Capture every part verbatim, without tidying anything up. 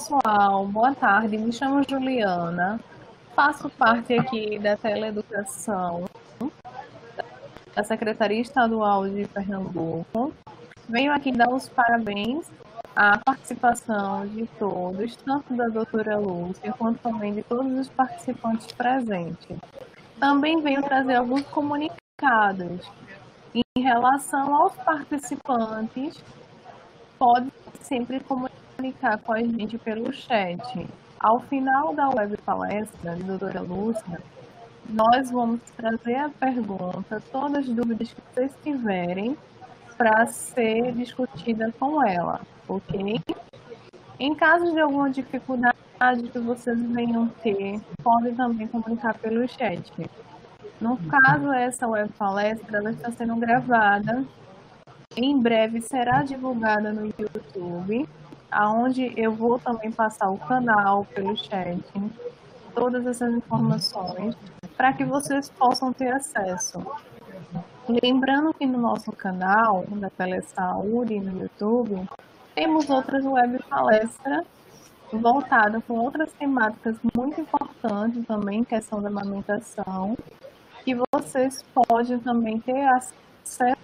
pessoal, boa tarde. Me chamo Juliana, faço parte aqui da Teleeducação da Secretaria Estadual de Pernambuco. Venho aqui dar os parabéns à participação de todos, tanto da doutora Lúcia, quanto também de todos os participantes presentes. Também venho trazer alguns comunicados em relação aos participantes. Pode sempre comunicar com a gente pelo chat. Ao final da web palestra da doutora Lúcia, nós vamos trazer a pergunta, todas as dúvidas que vocês tiverem, para ser discutida com ela, ok? Em caso de alguma dificuldade que vocês venham ter, podem também comunicar pelo chat. No caso, essa web palestra ela está sendo gravada. Em breve será divulgada no YouTube, aonde eu vou também passar o canal pelo chat, todas essas informações, para que vocês possam ter acesso. Lembrando que no nosso canal, da Telesaúde, no YouTube, temos outras web palestras voltadas com outras temáticas muito importantes também, questão da amamentação, que vocês podem também ter acesso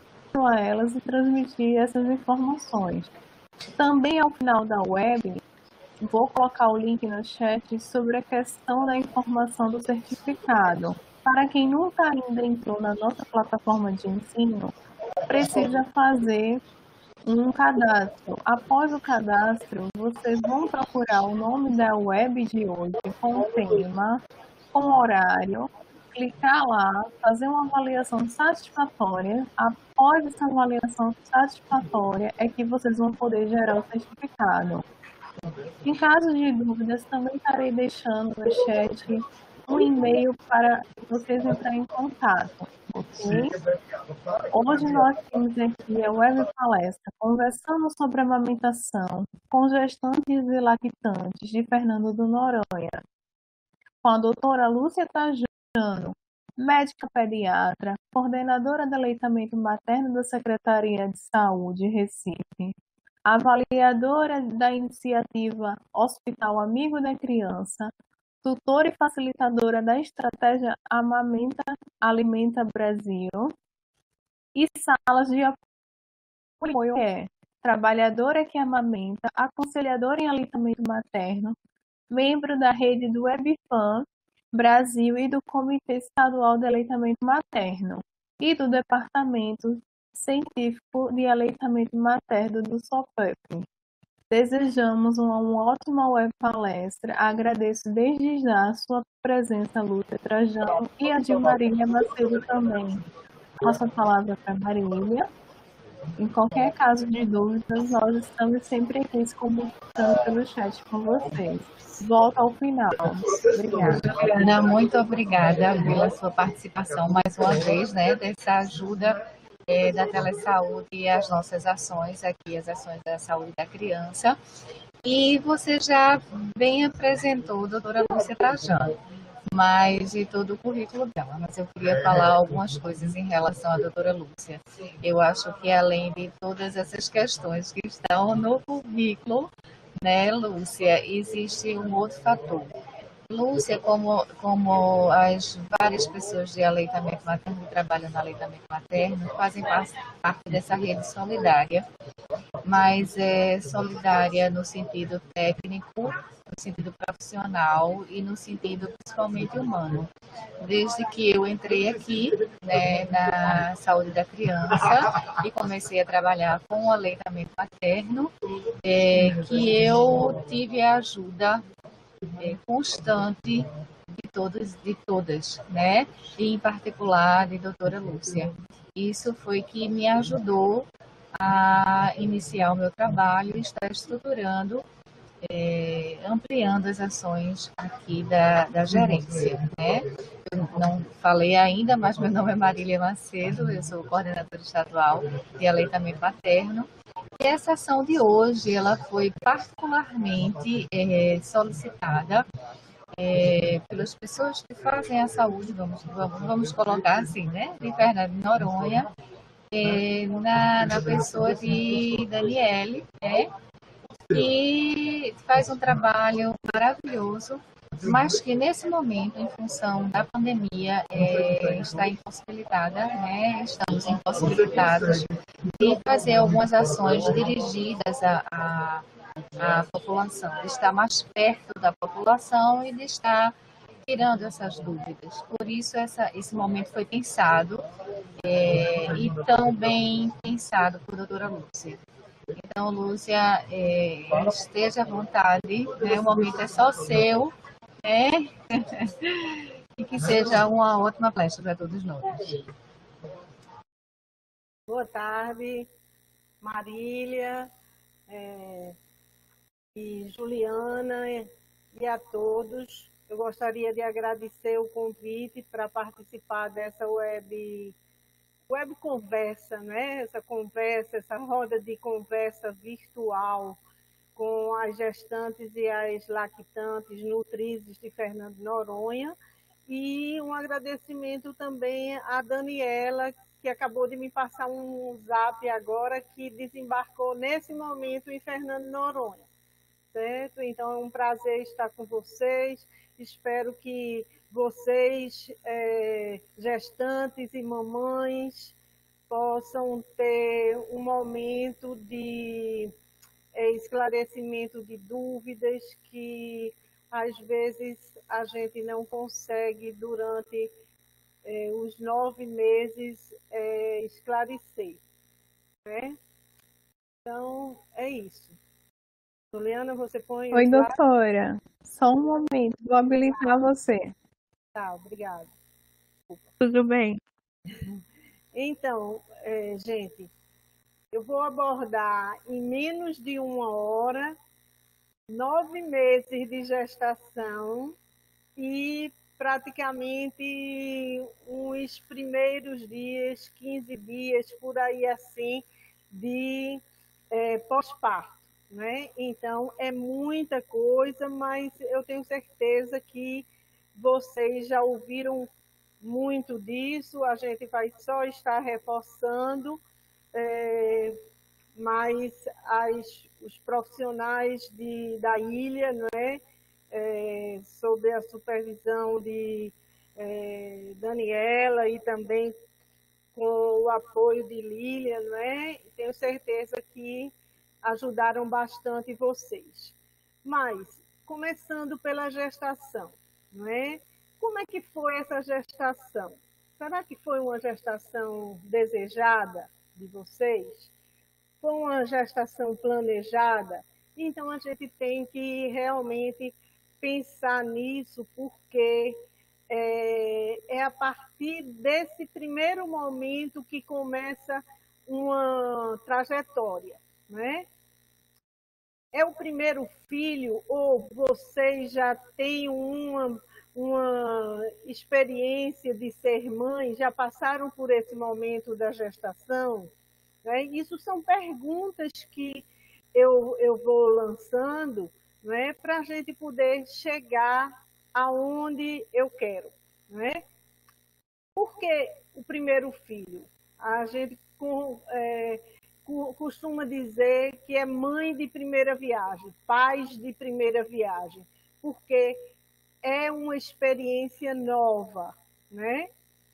a elas e transmitir essas informações. Também ao final da web, vou colocar o link no chat sobre a questão da informação do certificado. Para quem nunca ainda entrou na nossa plataforma de ensino, precisa fazer um cadastro. Após o cadastro, vocês vão procurar o nome da web de hoje, com o tema, com o horário, clicar lá, fazer uma avaliação satisfatória. Após essa avaliação satisfatória, é que vocês vão poder gerar o certificado. Em caso de dúvidas, também estarei deixando no chat um e-mail para vocês entrarem em contato, ok? Hoje nós temos aqui a web palestra conversando sobre a amamentação com gestantes e lactantes de Fernando do Noronha, com a doutora Lúcia Trajano, médica pediatra, coordenadora de aleitamento materno da Secretaria de Saúde, Recife, avaliadora da iniciativa Hospital Amigo da Criança, tutora e facilitadora da estratégia Amamenta Alimenta Brasil e salas de apoio, que é trabalhadora que amamenta, aconselhadora em aleitamento materno, membro da rede do WebFam Brasil e do Comitê Estadual de Aleitamento Materno e do Departamento Científico de Aleitamento Materno do SOPEP. Desejamos uma, uma ótima web palestra. Agradeço desde já a sua presença, Lúcia Trajano, e a de Marília Macedo também. Passo a palavra para Marília. Em qualquer caso de dúvidas, nós estamos sempre aqui se comunicando pelo chat com vocês. Volto ao final. Obrigada. Ana, muito obrigada pela sua participação mais uma vez, né, dessa ajuda é, da Telesaúde e as nossas ações aqui, as ações da saúde da criança. E você já bem apresentou a doutora Lúcia Trajano, mas de todo o currículo dela, mas eu queria falar algumas coisas em relação à doutora Lúcia. Eu acho que além de todas essas questões que estão no currículo, né, Lúcia, existe um outro fator. Lúcia, como, como as várias pessoas de aleitamento materno que trabalham no aleitamento materno, fazem parte dessa rede solidária, mas é solidária no sentido técnico, no sentido profissional e no sentido principalmente humano. Desde que eu entrei aqui, né, na saúde da criança e comecei a trabalhar com o aleitamento materno, é, que eu tive a ajuda é, constante de todos, de todas, né? E em particular de doutora Lúcia. Isso foi que me ajudou a iniciar o meu trabalho e estar estruturando, é, ampliando as ações aqui da, da gerência, né? Eu não falei ainda, mas meu nome é Marília Macedo, eu sou coordenadora estadual de aleitamento materno. E essa ação de hoje, ela foi particularmente é, solicitada é, pelas pessoas que fazem a saúde, vamos, vamos, vamos colocar assim, né? De Fernando de Noronha, é, na, na pessoa de Daniele, né? E faz um trabalho maravilhoso, mas que nesse momento, em função da pandemia, é, está impossibilitada, né? Estamos impossibilitados de fazer algumas ações dirigidas à, à, à população, de estar mais perto da população e de estar tirando essas dúvidas. Por isso, essa, esse momento foi pensado é, e tão bem pensado por doutora Lúcia. Então, Lúcia, é, esteja à vontade, né? O momento é só seu, né? E que seja uma ótima palestra para todos nós. Boa tarde, Marília é, e Juliana e a todos. Eu gostaria de agradecer o convite para participar dessa web, web conversa, né? Essa conversa, essa roda de conversa virtual com as gestantes e as lactantes nutrizes de Fernando de Noronha. E um agradecimento também à Daniela, que acabou de me passar um zap agora, que desembarcou nesse momento em Fernando de Noronha. Certo? Então, é um prazer estar com vocês. Espero que vocês, é, gestantes e mamães, possam ter um momento de é, esclarecimento de dúvidas que, às vezes, a gente não consegue, durante é, os nove meses, é, esclarecer. Né? Então, é isso. Juliana, você põe... Oi, doutora. Só um momento, vou habilitar você. Tá, obrigada. Tudo bem? Então, é, gente, eu vou abordar em menos de uma hora, nove meses de gestação e praticamente uns primeiros dias, quinze dias, por aí assim, de é, pós-parto. Né? Então, é muita coisa, mas eu tenho certeza que vocês já ouviram muito disso, a gente vai só estar reforçando, é, mas as, os profissionais de, da ilha, né, é, sob a supervisão de é, Daniela e também com o apoio de Lília, né, tenho certeza que ajudaram bastante vocês. Mas, começando pela gestação, não é? Como é que foi essa gestação? Será que foi uma gestação desejada de vocês? Foi uma gestação planejada? Então, a gente tem que realmente pensar nisso, porque é, é a partir desse primeiro momento que começa uma trajetória. Né? É o primeiro filho ou vocês já têm uma, uma experiência de ser mãe, já passaram por esse momento da gestação? Né? Isso são perguntas que eu, eu vou lançando, né, para a gente poder chegar aonde eu quero. Né? Por que o primeiro filho? A gente... Com, é, costuma dizer que é mãe de primeira viagem, pais de primeira viagem, porque é uma experiência nova, né?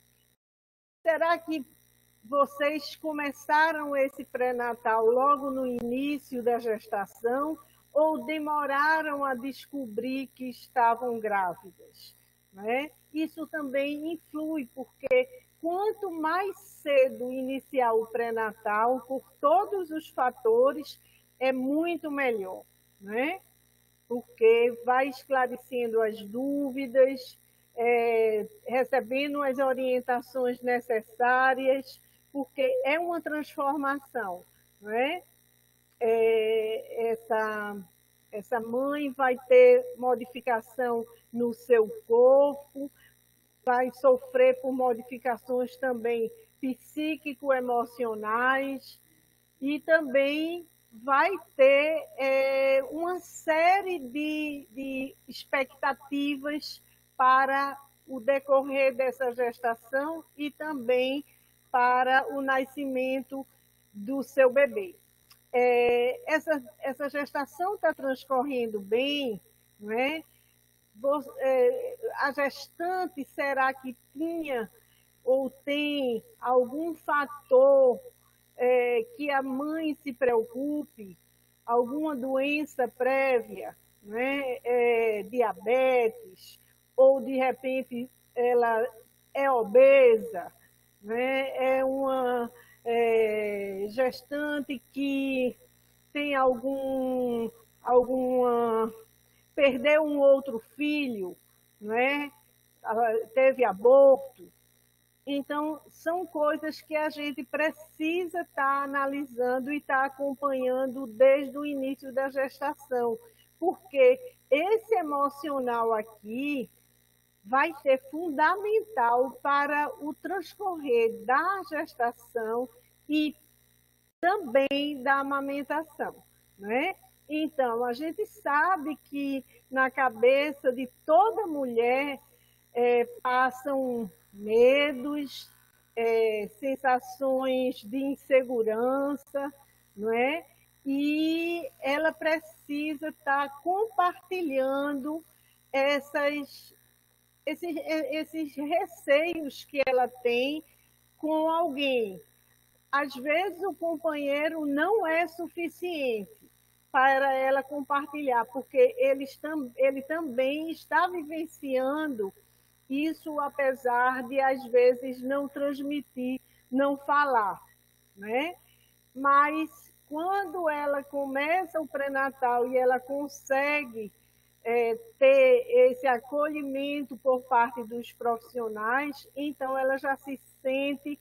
Será que vocês começaram esse pré-natal logo no início da gestação ou demoraram a descobrir que estavam grávidas, né? Isso também influi, porque quanto mais cedo iniciar o pré-natal, por todos os fatores, é muito melhor, né? Porque vai esclarecendo as dúvidas, é, recebendo as orientações necessárias, porque é uma transformação, né? É, essa, essa mãe vai ter modificação no seu corpo, vai sofrer por modificações também psíquico-emocionais e também vai ter é, uma série de, de expectativas para o decorrer dessa gestação e também para o nascimento do seu bebê. é, essa, essa gestação está transcorrendo bem, não é? Você, é, a gestante, será que tinha ou tem algum fator é, que a mãe se preocupe, alguma doença prévia, né? É, diabetes, ou de repente ela é obesa, né? É uma é, gestante que tem algum, alguma, perdeu um outro filho, né? Teve aborto. Então, são coisas que a gente precisa estar analisando e estar acompanhando desde o início da gestação, porque esse emocional aqui vai ser fundamental para o transcorrer da gestação e também da amamentação, né? Então, a gente sabe que na cabeça de toda mulher é, passam medos, é, sensações de insegurança, não é? E ela precisa estar compartilhando essas, esses, esses receios que ela tem com alguém. Às vezes o companheiro não é suficiente para ela compartilhar, porque ele, ele também está vivenciando isso, apesar de, às vezes, não transmitir, não falar, né? Mas, quando ela começa o pré-natal e ela consegue é, ter esse acolhimento por parte dos profissionais, então ela já se sente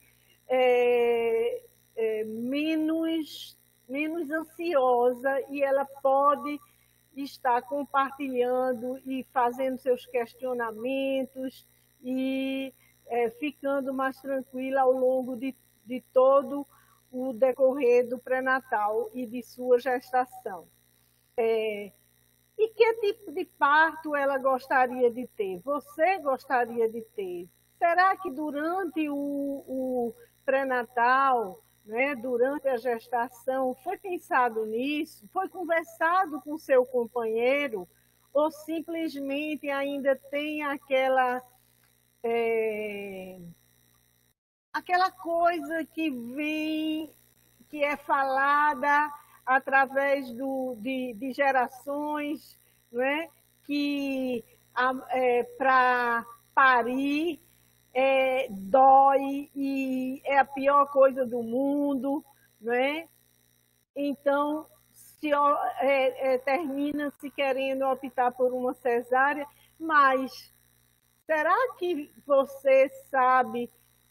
é, é, menos, menos ansiosa e ela pode estar compartilhando e fazendo seus questionamentos e é, ficando mais tranquila ao longo de, de todo o decorrer do pré-natal e de sua gestação. É, e que tipo de parto ela gostaria de ter? Você gostaria de ter? Será que durante o, o pré-natal, né, durante a gestação, foi pensado nisso? Foi conversado com seu companheiro? Ou simplesmente ainda tem aquela, é, aquela coisa que vem, que é falada através do, de, de gerações, né, que é, para parir É, dói e é a pior coisa do mundo, né? Então, se, é, é, termina se querendo optar por uma cesárea, mas será que você sabe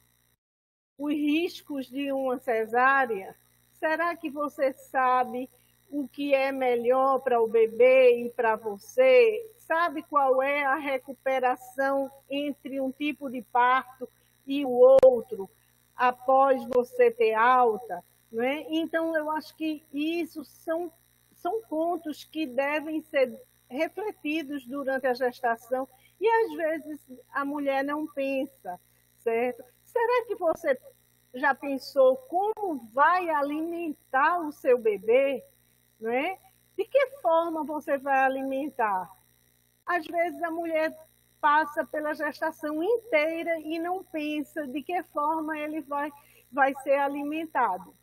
os riscos de uma cesárea? Será que você sabe o que é melhor para o bebê e para você? Sabe qual é a recuperação entre um tipo de parto e o outro, após você ter alta, né? Então, eu acho que isso são, são pontos que devem ser refletidos durante a gestação e, às vezes, a mulher não pensa, certo? Será que você já pensou como vai alimentar o seu bebê, né? De que forma você vai alimentar? Às vezes a mulher passa pela gestação inteira e não pensa de que forma ele vai, vai ser alimentado.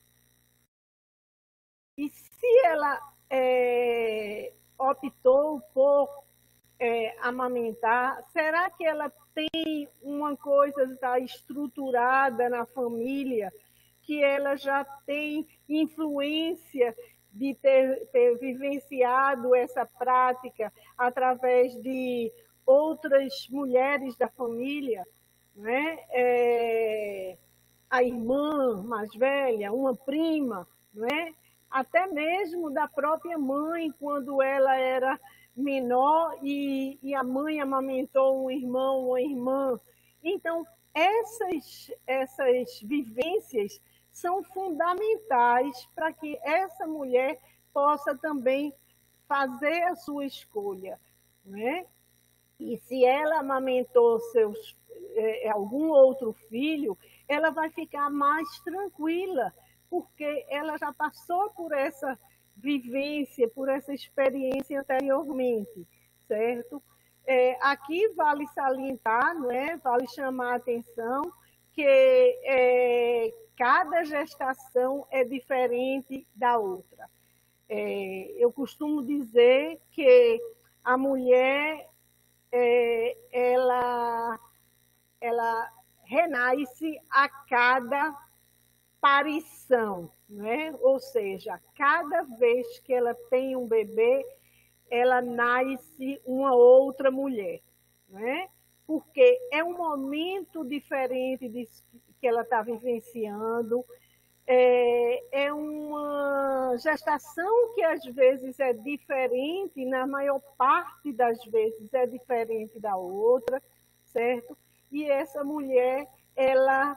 E se ela é, optou por é, amamentar, será que ela tem uma coisa já estruturada na família, que ela já tem influência de ter, ter vivenciado essa prática através de outras mulheres da família, né? É, a irmã mais velha, uma prima, né? Até mesmo da própria mãe, quando ela era menor e, e a mãe amamentou um irmão ou uma irmã. Então, essas, essas vivências são fundamentais para que essa mulher possa também fazer a sua escolha, né? E se ela amamentou seus, é, algum outro filho, ela vai ficar mais tranquila, porque ela já passou por essa vivência, por essa experiência anteriormente, certo? É, aqui vale salientar, não é? Vale chamar a atenção que é, cada gestação é diferente da outra. É, eu costumo dizer que a mulher é, ela, ela renasce a cada parição, né? Ou seja, cada vez que ela tem um bebê, ela nasce uma outra mulher, né? Porque é um momento diferente de, que ela está vivenciando, é, é uma gestação que às vezes é diferente, na maior parte das vezes é diferente da outra, certo? E essa mulher, ela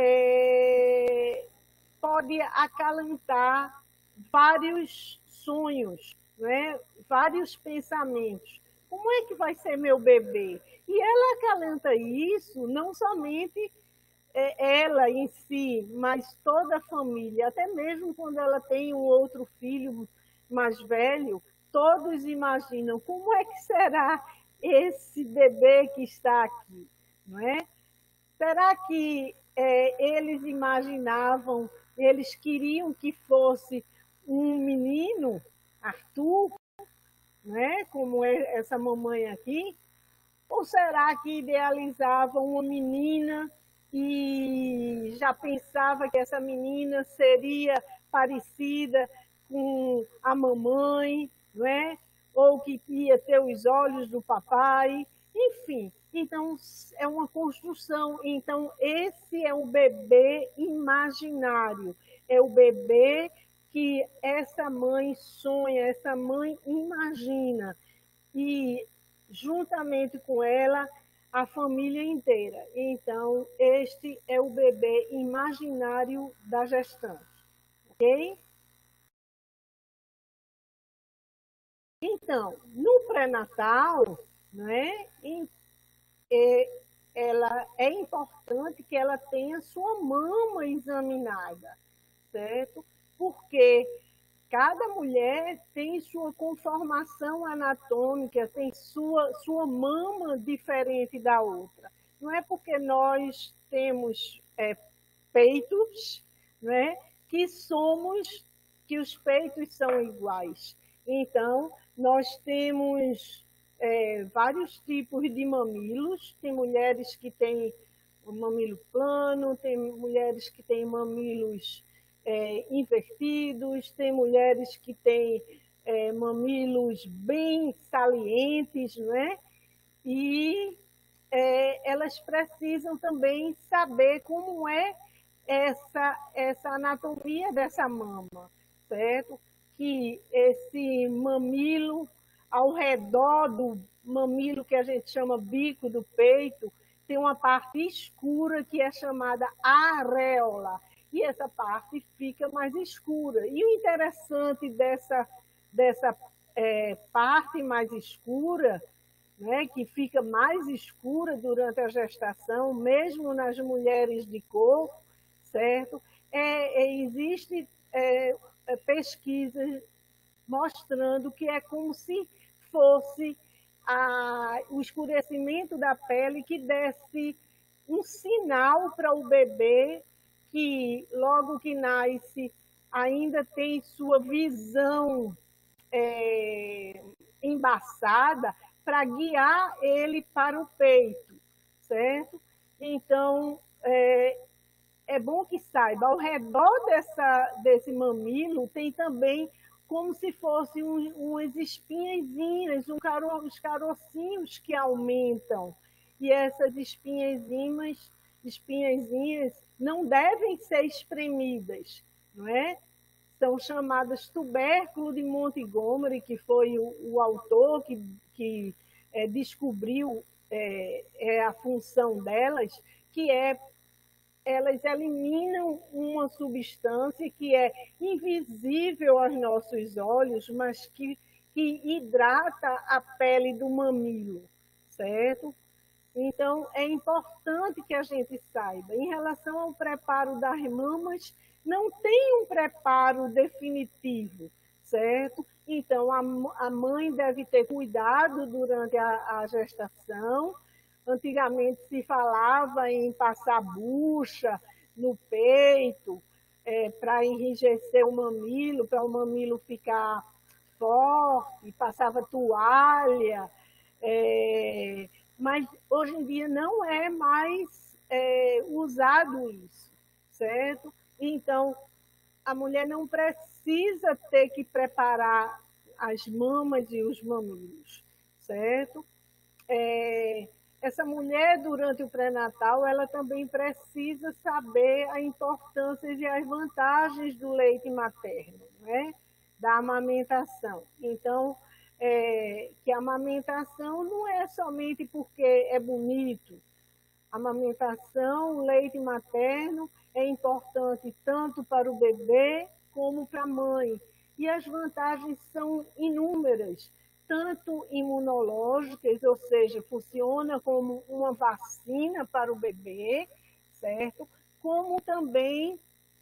é, pode acalentar vários sonhos, né? Vários pensamentos. Como é que vai ser meu bebê? E ela acalenta isso não somente ela em si, mas toda a família, até mesmo quando ela tem um outro filho mais velho, todos imaginam como é que será esse bebê que está aqui, não é? Será que é, eles imaginavam, eles queriam que fosse um menino, Arthur, né? Como é essa mamãe aqui? Ou será que idealizavam uma menina e já pensava que essa menina seria parecida com a mamãe, não é? Ou que ia ter os olhos do papai, enfim. Então, é uma construção. Então, esse é o bebê imaginário, é o bebê que essa mãe sonha, essa mãe imagina. E, juntamente com ela, a família inteira. Então, este é o bebê imaginário da gestante, ok? Então, no pré-natal, né, é, ela, é importante que ela tenha sua mama examinada, certo? Porque cada mulher tem sua conformação anatômica, tem sua, sua mama diferente da outra. Não é porque nós temos é, peitos, né, que somos, que os peitos são iguais. Então, nós temos é, vários tipos de mamilos. Tem mulheres que têm um mamilo plano, tem mulheres que têm mamilos É, invertidos, tem mulheres que têm é, mamilos bem salientes, não é? E é, elas precisam também saber como é essa, essa anatomia dessa mama, certo? Que esse mamilo, ao redor do mamilo que a gente chama bico do peito, tem uma parte escura que é chamada areola. E essa parte fica mais escura. E o interessante dessa, dessa é, parte mais escura, né, que fica mais escura durante a gestação, mesmo nas mulheres de cor, certo? É, é, existe é, pesquisas mostrando que é como se fosse a, o escurecimento da pele que desse um sinal para o bebê que logo que nasce ainda tem sua visão é, embaçada para guiar ele para o peito, certo? Então, é, é bom que saiba, ao redor dessa, desse mamilo tem também como se fossem um, umas espinhazinhas, um caro, os carocinhos que aumentam. E essas espinhazinhas, espinhazinhas não devem ser espremidas, não é? São chamadas tubérculo de Montgomery, que foi o, o autor que, que é, descobriu é, é a função delas, que é elas eliminam uma substância que é invisível aos nossos olhos, mas que, que hidrata a pele do mamilo, certo? Então, é importante que a gente saiba. Em relação ao preparo das mamas, não tem um preparo definitivo, certo? Então, a, a mãe deve ter cuidado durante a, a gestação. Antigamente se falava em passar bucha no peito, é, para enrijecer o mamilo, para o mamilo ficar forte, passava toalha, é, mas hoje em dia não é mais é, usado isso, certo? Então, a mulher não precisa ter que preparar as mamas e os mamilos, certo? É, essa mulher, durante o pré-natal, ela também precisa saber a importância e as vantagens do leite materno, né? Da amamentação. Então, é, que a amamentação não é somente porque é bonito. A amamentação, o leite materno, é importante tanto para o bebê como para a mãe. E as vantagens são inúmeras, tanto imunológicas, ou seja, funciona como uma vacina para o bebê, certo? Como também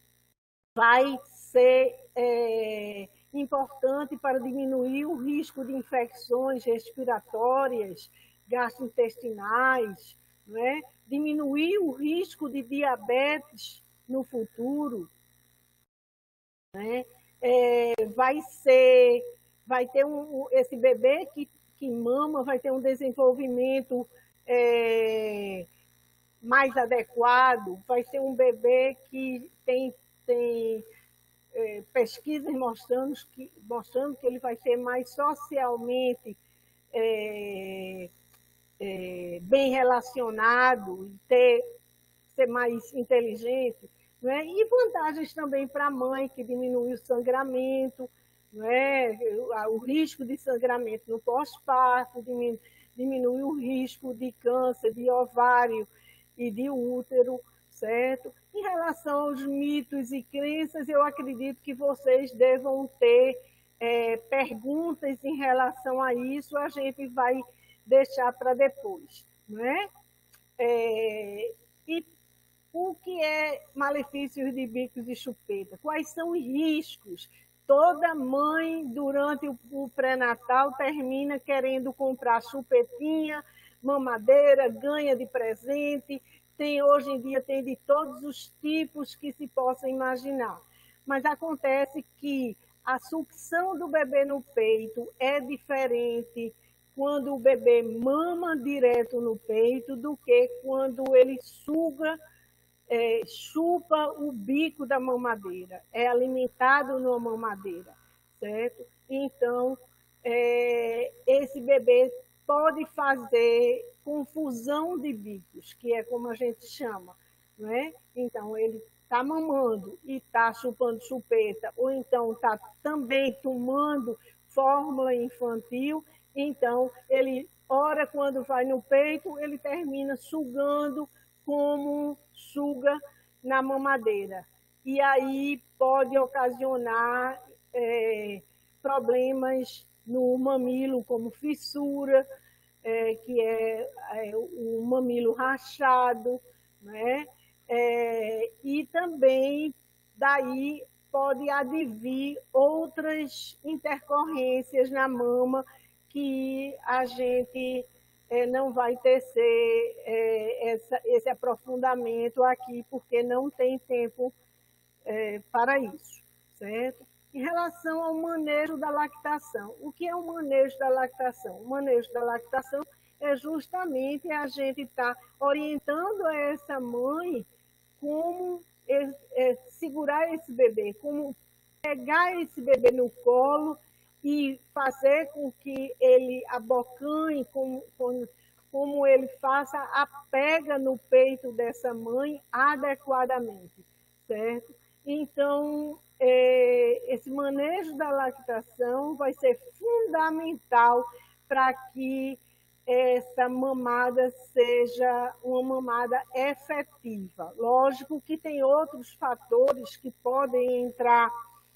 vai ser é, importante para diminuir o risco de infecções respiratórias, gastrointestinais, não é? Diminuir o risco de diabetes no futuro, né? É, vai ser, vai ter um, esse bebê que, que mama vai ter um desenvolvimento é, mais adequado, vai ser um bebê que tem, tem é, pesquisas mostrando que, mostrando que ele vai ser mais socialmente é, é, bem relacionado, ter, ser mais inteligente. Não é? E vantagens também para a mãe, que diminui o sangramento, não é? O risco de sangramento no pós-parto, diminui, diminui o risco de câncer de ovário e de útero, certo? Em relação aos mitos e crenças, eu acredito que vocês devam ter é, perguntas em relação a isso, a gente vai deixar para depois, não é? É, e o que é malefícios de bicos e chupeta? Quais são os riscos? Toda mãe, durante o pré-natal, termina querendo comprar chupetinha, mamadeira, ganha de presente. Tem, hoje em dia tem de todos os tipos que se possa imaginar. Mas acontece que a sucção do bebê no peito é diferente quando o bebê mama direto no peito do que quando ele suga, É, chupa o bico da mamadeira, é alimentado numa mamadeira, certo? Então, é, esse bebê pode fazer confusão de bicos, que é como a gente chama, não é? Então, ele está mamando e está chupando chupeta, ou então está também tomando fórmula infantil, então, ele, ora, quando vai no peito, ele termina sugando como suga na mamadeira. E aí pode ocasionar é, problemas no mamilo, como fissura, é, que é, é o mamilo rachado, né? É, e também daí pode advir outras intercorrências na mama que a gente É, não vai tecer é, essa, esse aprofundamento aqui, porque não tem tempo é, para isso, certo? Em relação ao manejo da lactação, o que é o manejo da lactação? O manejo da lactação é justamente a gente estar tá orientando essa mãe como é, é, segurar esse bebê, como pegar esse bebê no colo e fazer com que ele abocanhe, como, como, como ele faça a pega no peito dessa mãe adequadamente, certo? Então, é, esse manejo da lactação vai ser fundamental para que essa mamada seja uma mamada efetiva. Lógico que tem outros fatores que podem entrar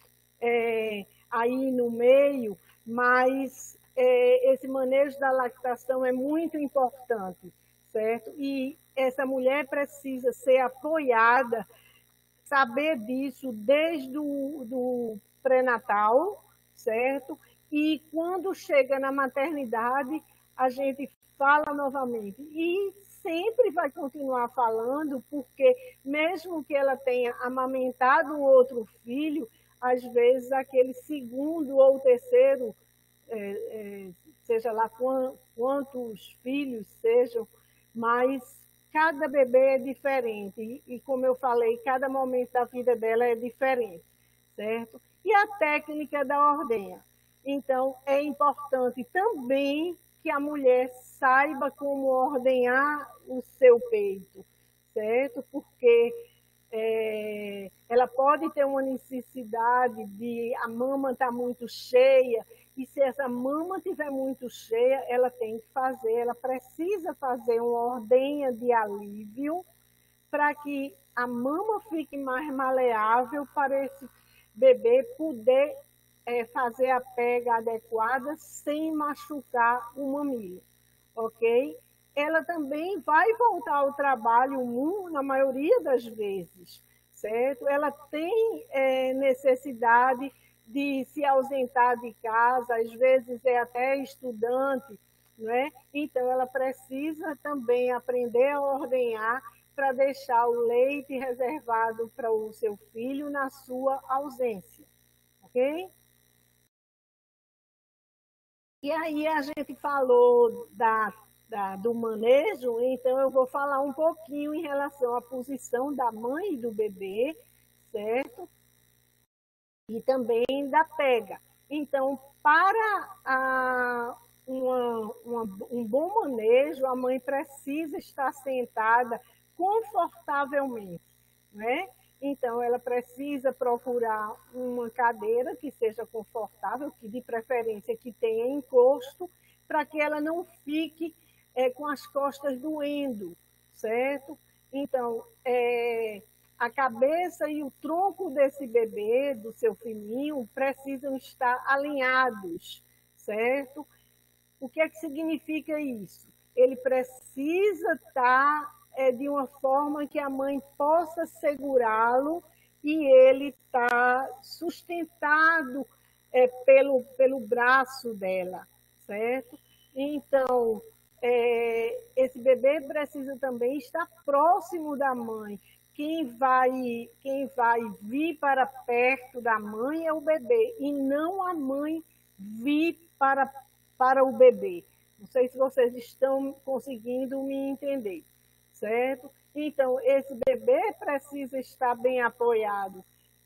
é, aí no meio, mas é, esse manejo da lactação é muito importante, certo? E essa mulher precisa ser apoiada, saber disso desde o do pré-natal, certo? E quando chega na maternidade, a gente fala novamente. E sempre vai continuar falando, porque mesmo que ela tenha amamentado um outro filho, às vezes aquele segundo ou terceiro, é, é, seja lá quantos filhos sejam, mas cada bebê é diferente. E, como eu falei, cada momento da vida dela é diferente, certo? E a técnica da ordenha. Então, é importante também que a mulher saiba como ordenhar o seu peito, certo? Porque é, ela pode ter uma necessidade de a mama estar muito cheia, e se essa mama estiver muito cheia, ela tem que fazer, ela precisa fazer uma ordenha de alívio para que a mama fique mais maleável para esse bebê poder é, fazer a pega adequada sem machucar o mamilo, ok? Ela também vai voltar ao trabalho na maioria das vezes, certo? Ela tem é, necessidade de se ausentar de casa, às vezes é até estudante, não é? Então ela precisa também aprender a ordenhar para deixar o leite reservado para o seu filho na sua ausência, ok? E aí a gente falou da, da, do manejo, então eu vou falar um pouquinho em relação à posição da mãe e do bebê, certo? E também da pega. Então, para a, uma, uma, um bom manejo, a mãe precisa estar sentada confortavelmente, né? Então, ela precisa procurar uma cadeira que seja confortável, que de preferência que tenha encosto, para que ela não fique é, com as costas doendo, certo? Então, é, a cabeça e o tronco desse bebê, do seu filhinho, precisam estar alinhados, certo? O que é que significa isso? Ele precisa estar é, de uma forma que a mãe possa segurá-lo e ele está sustentado é, pelo, pelo braço dela, certo? Então, é, esse bebê precisa também estar próximo da mãe. Quem vai, quem vai vir para perto da mãe é o bebê, e não a mãe vir para, para o bebê. Não sei se vocês estão conseguindo me entender, certo? Então, esse bebê precisa estar bem apoiado.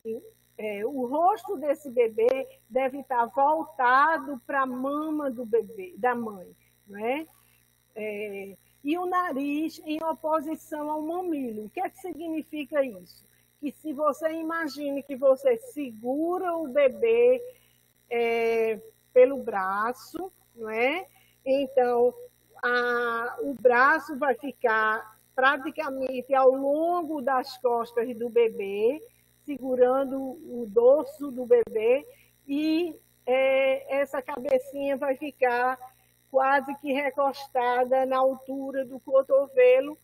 É, o rosto desse bebê deve estar voltado para a mama do bebê, da mãe, não é? É, e o nariz em oposição ao mamilo. O que é que significa isso? Que se você imagine que você segura o bebê é, pelo braço, não é? Então, a, o braço vai ficar praticamente ao longo das costas do bebê, segurando o dorso do bebê, e é, essa cabecinha vai ficar quase que recostada na altura do cotovelo,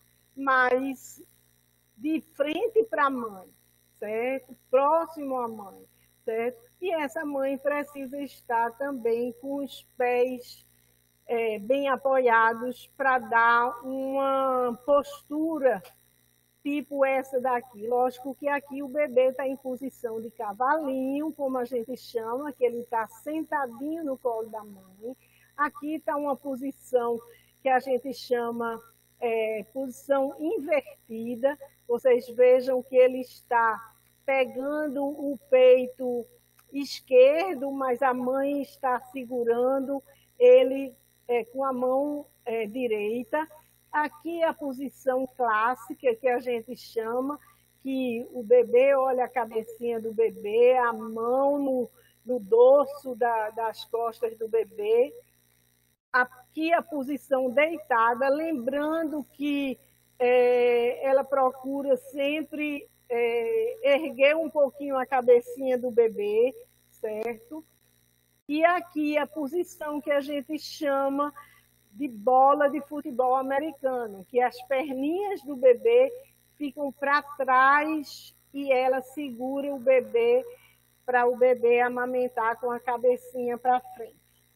mas de frente para a mãe, certo? Próximo à mãe, certo? E essa mãe precisa estar também com os pés é, bem apoiados para dar uma postura tipo essa daqui. Lógico que aqui o bebê está em posição de cavalinho, como a gente chama, que ele está sentadinho no colo da mãe. Aqui está uma posição que a gente chama é, posição invertida. Vocês vejam que ele está pegando o peito esquerdo, mas a mãe está segurando ele é, com a mão é, direita. Aqui é a posição clássica, que a gente chama, que o bebê olha a cabecinha do bebê, a mão no, no dorso da, das costas do bebê. Aqui a posição deitada, lembrando que é, ela procura sempre é, erguer um pouquinho a cabecinha do bebê, certo? E aqui a posição que a gente chama de bola de futebol americano, que as perninhas do bebê ficam para trás e ela segura o bebê para o bebê amamentar com a cabecinha para frente.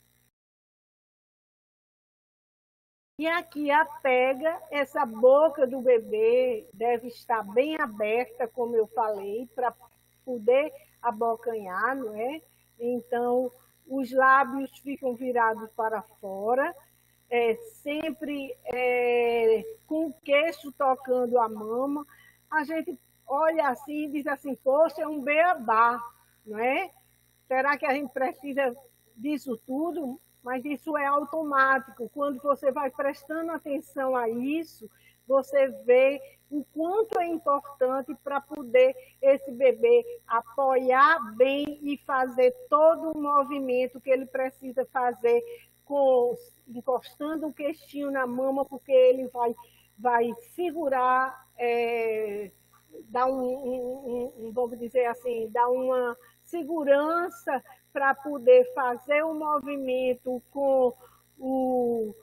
E aqui a pega, essa boca do bebê deve estar bem aberta, como eu falei, para poder abocanhar, não é? Então, os lábios ficam virados para fora, é, sempre é, com o queixo tocando a mama. A gente olha assim e diz assim, poxa, é um beabá, não é? Será que a gente precisa disso tudo? Mas isso é automático. Quando você vai prestando atenção a isso, você vê o quanto é importante para poder esse bebê apoiar bem e fazer todo o movimento que ele precisa fazer, com, encostando o queixinho na mama, porque ele vai, vai segurar, é, dar um, um, um, vamos dizer assim, dar uma segurança para poder fazer o movimento com o,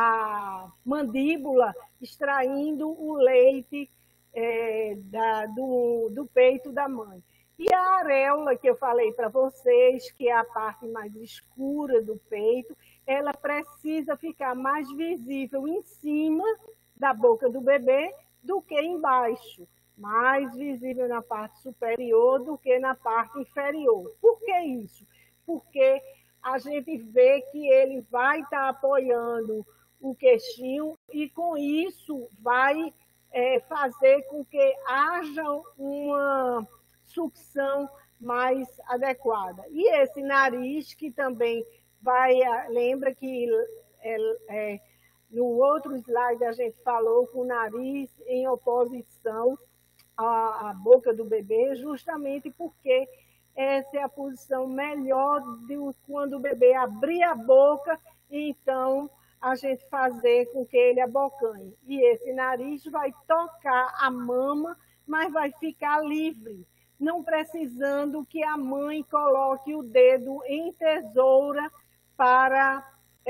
a mandíbula, extraindo o leite é, da, do, do peito da mãe. E a areola, que eu falei para vocês, que é a parte mais escura do peito, ela precisa ficar mais visível em cima da boca do bebê do que embaixo. Mais visível na parte superior do que na parte inferior. Por que isso? Porque a gente vê que ele vai estar tá apoiando o queixinho e com isso vai é, fazer com que haja uma sucção mais adequada. E esse nariz que também vai, lembra que é, é, no outro slide a gente falou com o nariz em oposição à, à boca do bebê, justamente porque essa é a posição melhor de quando o bebê abrir a boca, então a gente fazer com que ele abocanhe. E esse nariz vai tocar a mama, mas vai ficar livre, não precisando que a mãe coloque o dedo em tesoura para,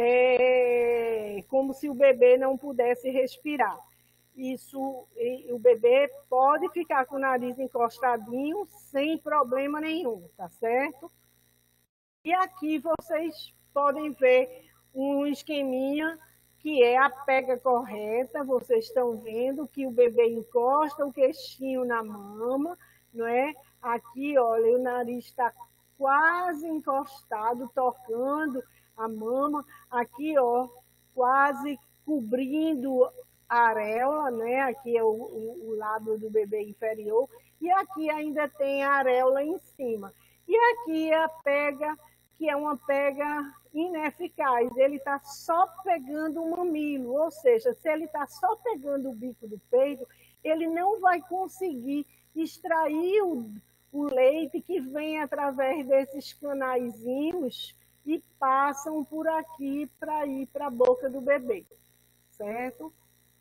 é, como se o bebê não pudesse respirar. Isso, o bebê pode ficar com o nariz encostadinho sem problema nenhum, tá certo? E aqui vocês podem ver um esqueminha que é a pega correta. Vocês estão vendo que o bebê encosta o queixinho na mama, não é? Aqui, olha, o nariz está quase encostado, tocando a mama. Aqui, ó, quase cobrindo a areola, né? Aqui é o, o, o lábio do bebê inferior. E aqui ainda tem a areola em cima. E aqui a pega, que é uma pega ineficaz. Ele está só pegando o mamilo, ou seja, se ele está só pegando o bico do peito, ele não vai conseguir extrair o, o leite que vem através desses canaizinhos e passam por aqui para ir para a boca do bebê, certo?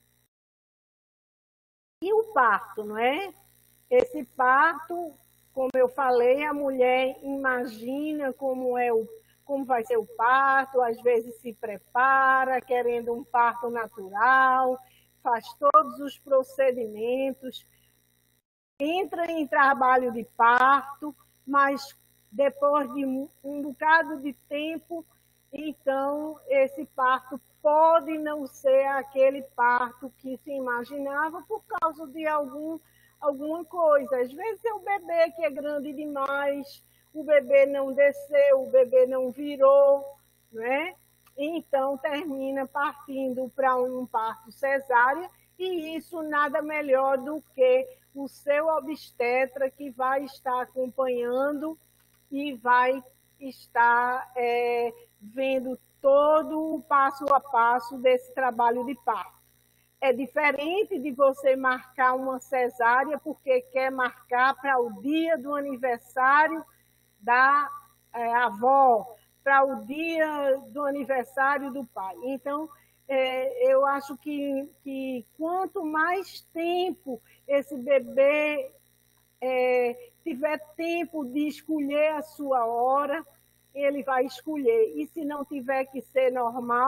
E o parto, não é? Esse parto, como eu falei, a mulher imagina como, é o, como vai ser o parto, às vezes se prepara, querendo um parto natural, faz todos os procedimentos, entra em trabalho de parto, mas depois de um bocado de tempo, então esse parto pode não ser aquele parto que se imaginava por causa de algum, alguma coisa. Às vezes é o bebê que é grande demais, o bebê não desceu, o bebê não virou, né? Então termina partindo para um parto cesárea, e isso nada melhor do que o seu obstetra que vai estar acompanhando e vai estar é, vendo todo o passo a passo desse trabalho de parto. É diferente de você marcar uma cesárea porque quer marcar para o dia do aniversário da é, avó, para o dia do aniversário do pai. Então, é, eu acho que, que quanto mais tempo esse bebê é, tiver tempo de escolher a sua hora, ele vai escolher. E se não tiver que ser normal,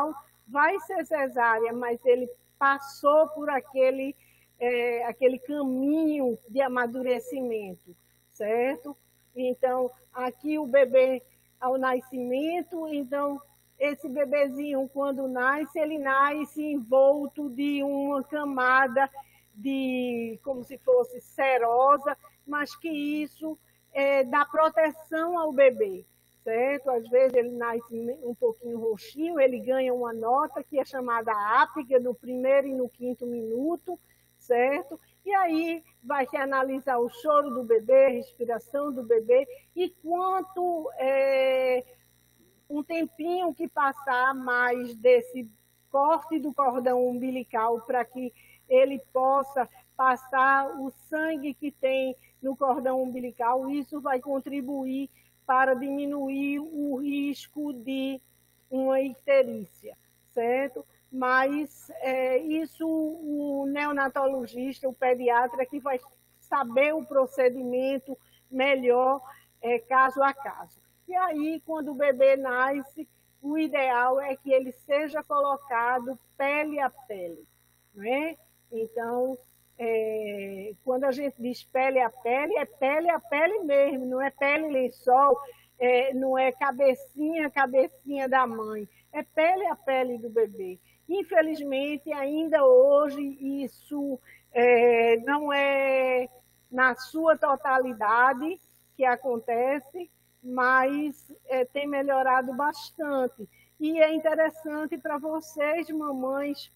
vai ser cesárea, mas ele passou por aquele, é, aquele caminho de amadurecimento, certo? Então, aqui o bebê ao nascimento, então, esse bebezinho, quando nasce, ele nasce envolto de uma camada de, como se fosse serosa, mas que isso é, dá proteção ao bebê, certo? Às vezes ele nasce um pouquinho roxinho, ele ganha uma nota que é chamada ápiga no primeiro e no quinto minuto, certo? E aí vai se analisar o choro do bebê, a respiração do bebê, e quanto é, um tempinho que passar mais desse corte do cordão umbilical para que ele possa passar o sangue que tem no cordão umbilical, isso vai contribuir para diminuir o risco de uma icterícia, certo? Mas é, isso o neonatologista, o pediatra, que vai saber o procedimento melhor, é, caso a caso. E aí, quando o bebê nasce, o ideal é que ele seja colocado pele a pele, não é? Então, é, quando a gente diz pele a pele, é pele a pele mesmo, não é pele lençol, é, não é cabecinha, cabecinha da mãe, é pele a pele do bebê. Infelizmente, ainda hoje, isso é, não é na sua totalidade que acontece, mas é, tem melhorado bastante. E é interessante para vocês, mamães,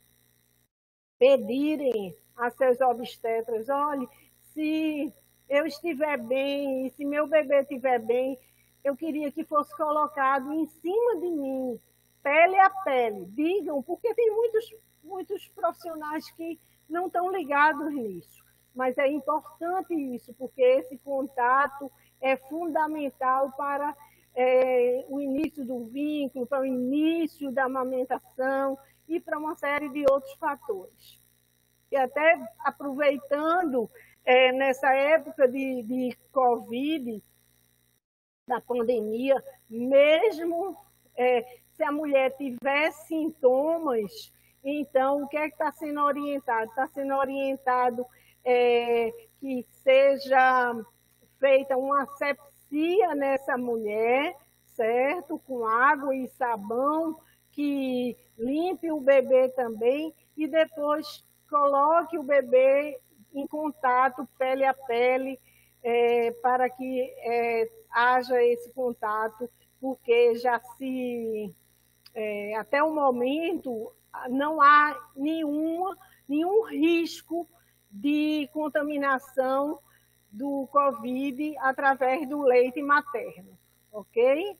pedirem a seus obstetras, olha, se eu estiver bem, se meu bebê estiver bem, eu queria que fosse colocado em cima de mim, pele a pele. Digam, porque tem muitos, muitos profissionais que não estão ligados nisso. Mas é importante isso, porque esse contato é fundamental para é, o início do vínculo, para o início da amamentação e para uma série de outros fatores. E até aproveitando, é, nessa época de, de Covid, da pandemia, mesmo é, se a mulher tiver sintomas, então o que é que está sendo orientado? Está sendo orientado é, que seja feita uma asepsia nessa mulher, certo? Com água e sabão, que limpe o bebê também e depois coloque o bebê em contato pele a pele, é, para que é, haja esse contato, porque já se, é, até o momento, não há nenhuma, nenhum risco de contaminação do Covid através do leite materno, ok?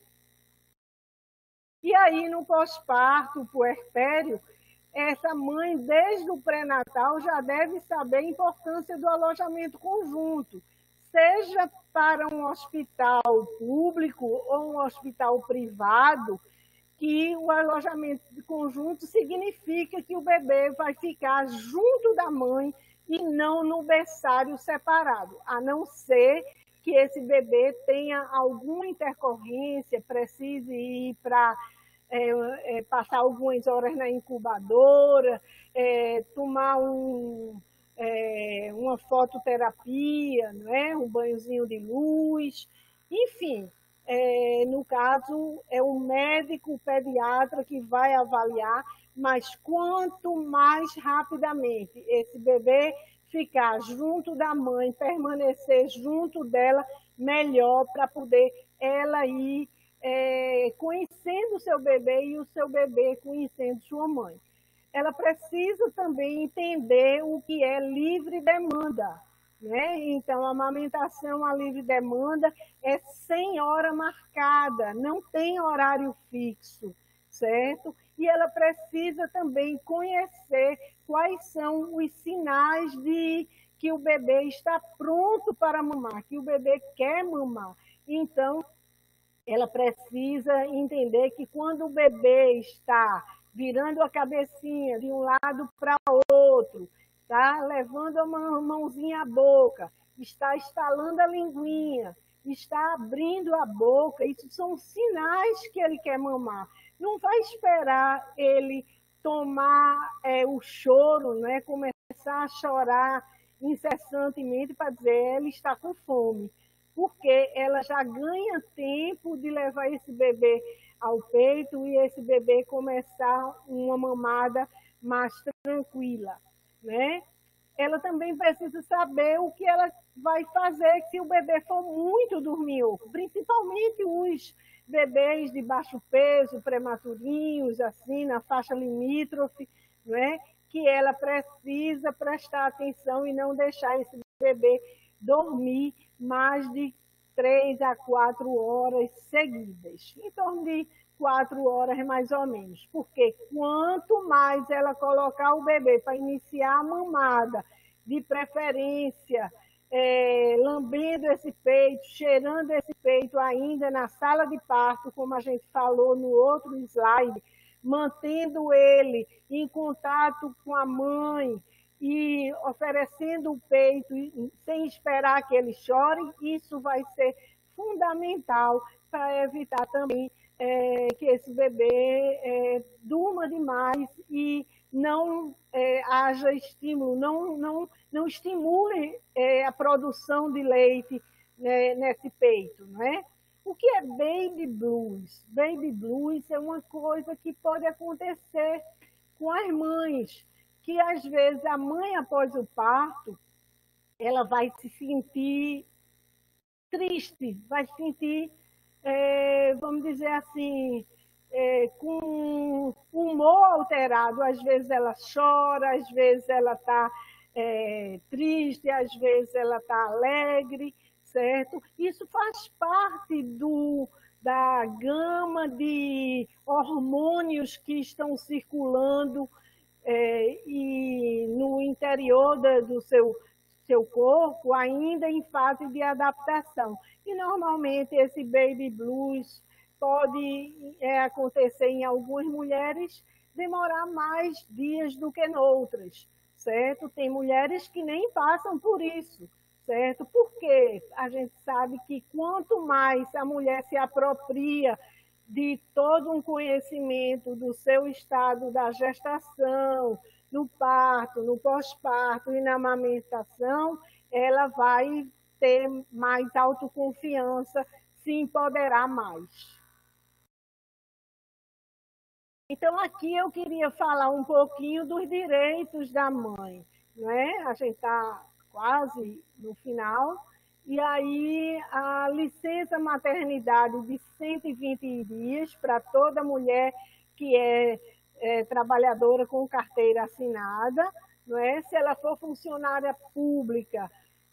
E aí, no pós-parto, puerpério, essa mãe, desde o pré-natal, já deve saber a importância do alojamento conjunto, seja para um hospital público ou um hospital privado, que o alojamento conjunto significa que o bebê vai ficar junto da mãe e não no berçário separado, a não ser que esse bebê tenha alguma intercorrência, precise ir para é, é, passar algumas horas na incubadora, é, tomar um, é, uma fototerapia, não é? Um banhozinho de luz, enfim. É, no caso, é o médico, o pediatra que vai avaliar, mas quanto mais rapidamente esse bebê ficar junto da mãe, permanecer junto dela, melhor para poder ela ir é, conhecendo o seu bebê e o seu bebê conhecendo sua mãe. Ela precisa também entender o que é livre demanda, né? Então, a amamentação a livre demanda é sem hora marcada, não tem horário fixo, certo? E ela precisa também conhecer quais são os sinais de que o bebê está pronto para mamar, que o bebê quer mamar. Então, ela precisa entender que quando o bebê está virando a cabecinha de um lado para o outro, está levando a mãozinha à boca, está estalando a linguinha, está abrindo a boca, isso são sinais que ele quer mamar. Não vai esperar ele tomar é, o choro, né? Começar a chorar incessantemente para dizer ela está com fome, porque ela já ganha tempo de levar esse bebê ao peito e esse bebê começar uma mamada mais tranquila, né? Ela também precisa saber o que ela vai fazer se o bebê for muito dorminhoco, principalmente os bebês de baixo peso, prematurinhos, assim, na faixa limítrofe, né? Que ela precisa prestar atenção e não deixar esse bebê dormir mais de três a quatro horas seguidas, em torno de quatro horas mais ou menos, porque quanto mais ela colocar o bebê para iniciar a mamada, de preferência, é, lambendo esse peito, cheirando esse peito ainda na sala de parto, como a gente falou no outro slide, mantendo ele em contato com a mãe e oferecendo o peito sem esperar que ele chore, isso vai ser fundamental para evitar também é, que esse bebê é, durma demais e não é, haja estímulo, não, não, não estimule é, a produção de leite né, nesse peito, não é? O que é baby blues? Baby blues é uma coisa que pode acontecer com as mães, que às vezes a mãe, após o parto, ela vai se sentir triste, vai se sentir, é, vamos dizer assim, é, com humor alterado. Às vezes ela chora, às vezes ela está é, triste, às vezes ela está alegre, certo? Isso faz parte do, da gama de hormônios que estão circulando é, e no interior da, do seu, seu corpo, ainda em fase de adaptação. E normalmente esse baby blues pode é, acontecer em algumas mulheres, demorar mais dias do que em outras, certo? Tem mulheres que nem passam por isso, certo? Porque a gente sabe que quanto mais a mulher se apropria de todo um conhecimento do seu estado da gestação, no parto, no pós-parto e na amamentação, ela vai ter mais autoconfiança, se empoderar mais. Então, aqui eu queria falar um pouquinho dos direitos da mãe, né? A gente está quase no final, e aí a licença maternidade de cento e vinte dias para toda mulher que é, é trabalhadora com carteira assinada, não é? Se ela for funcionária pública,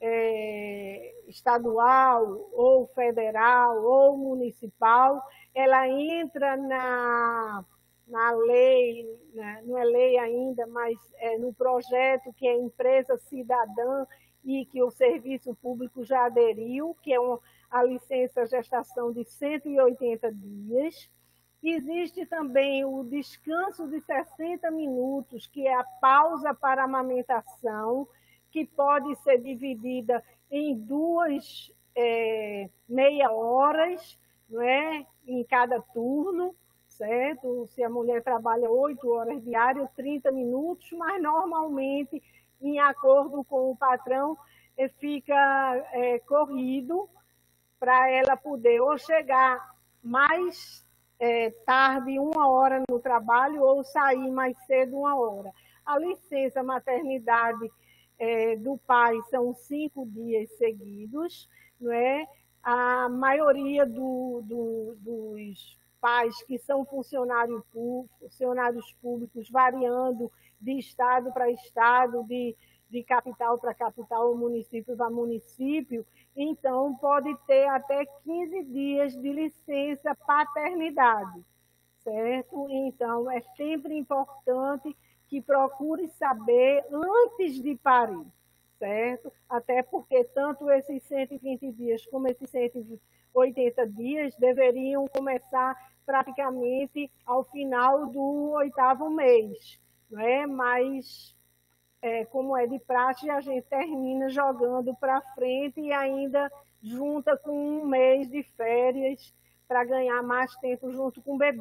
é, estadual, ou federal, ou municipal, ela entra na... na lei, né? Não é lei ainda, mas é no projeto que é Empresa Cidadã e que o Serviço Público já aderiu, que é uma, a licença gestação de cento e oitenta dias. Existe também o descanso de sessenta minutos, que é a pausa para amamentação, que pode ser dividida em duas é, meia horas, não é? Em cada turno, certo? Se a mulher trabalha oito horas diárias, trinta minutos, mas normalmente, em acordo com o patrão, fica é, corrido para ela poder ou chegar mais é, tarde, uma hora no trabalho, ou sair mais cedo, uma hora. A licença maternidade é, do pai são cinco dias seguidos, não é? A maioria do, do, dos pais que são funcionários públicos, funcionários públicos, variando de estado para estado, de, de capital para capital, ou município para município, então pode ter até quinze dias de licença paternidade, certo? Então é sempre importante que procure saber antes de parir, certo? Até porque tanto esses cento e vinte dias como esses cento e oitenta dias deveriam começar praticamente ao final do oitavo mês, não é? Mas, é, como é de praxe, a gente termina jogando para frente e ainda junta com um mês de férias para ganhar mais tempo junto com o bebê.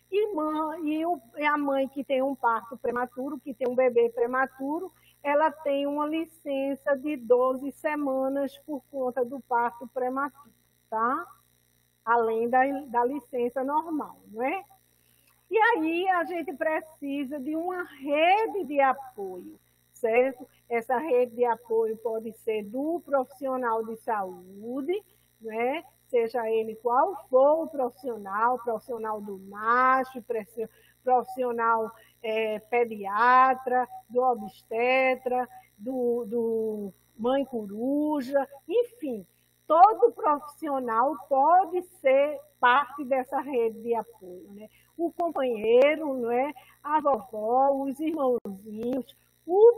E, mãe, e, o, e a mãe que tem um parto prematuro, que tem um bebê prematuro, ela tem uma licença de doze semanas por conta do parto prematuro, tá? Além da, da licença normal, não é? E aí a gente precisa de uma rede de apoio, certo? Essa rede de apoio pode ser do profissional de saúde, né? Seja ele qual for o profissional, profissional do macho, profissional é, pediatra, do obstetra, do, do mãe coruja, enfim, todo profissional pode ser parte dessa rede de apoio, né? O companheiro, não é? A vovó, os irmãozinhos, o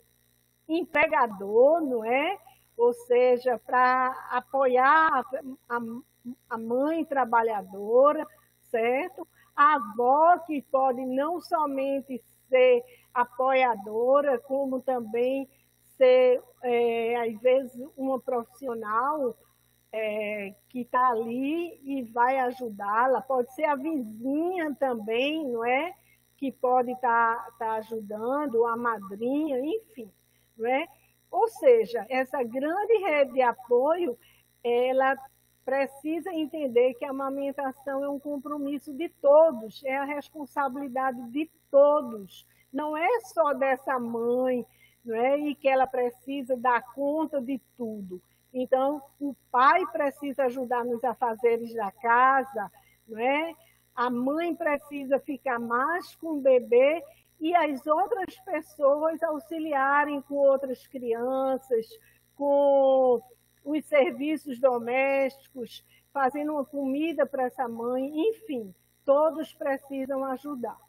empregador, não é? Ou seja, para apoiar a, a mãe trabalhadora, certo? A avó, que pode não somente ser apoiadora, como também ser, é, às vezes, uma profissional é, que está ali e vai ajudá-la. Pode ser a vizinha também, não é? Que pode estar tá, tá ajudando, a madrinha, enfim, não é? Ou seja, essa grande rede de apoio, ela precisa entender que a amamentação é um compromisso de todos, é a responsabilidade de todos. Não é só dessa mãe, não é? E que ela precisa dar conta de tudo. Então, o pai precisa ajudar nos afazeres da casa, não é? A mãe precisa ficar mais com o bebê e as outras pessoas auxiliarem com outras crianças, com os serviços domésticos, fazendo uma comida para essa mãe, enfim, todos precisam ajudar.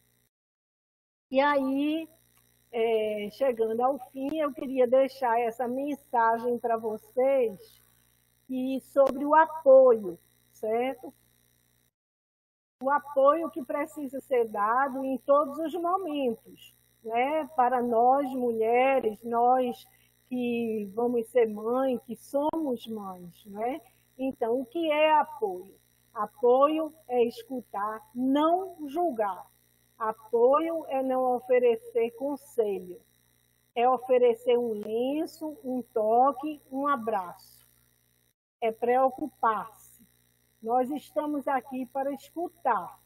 E aí, é, chegando ao fim, eu queria deixar essa mensagem para vocês e sobre o apoio, certo? O apoio que precisa ser dado em todos os momentos, né? Para nós mulheres, nós que vamos ser mães, que somos mães, né? Então, o que é apoio? Apoio é escutar, não julgar. Apoio é não oferecer conselho, é oferecer um lenço, um toque, um abraço. É preocupar-se. Nós estamos aqui para escutar,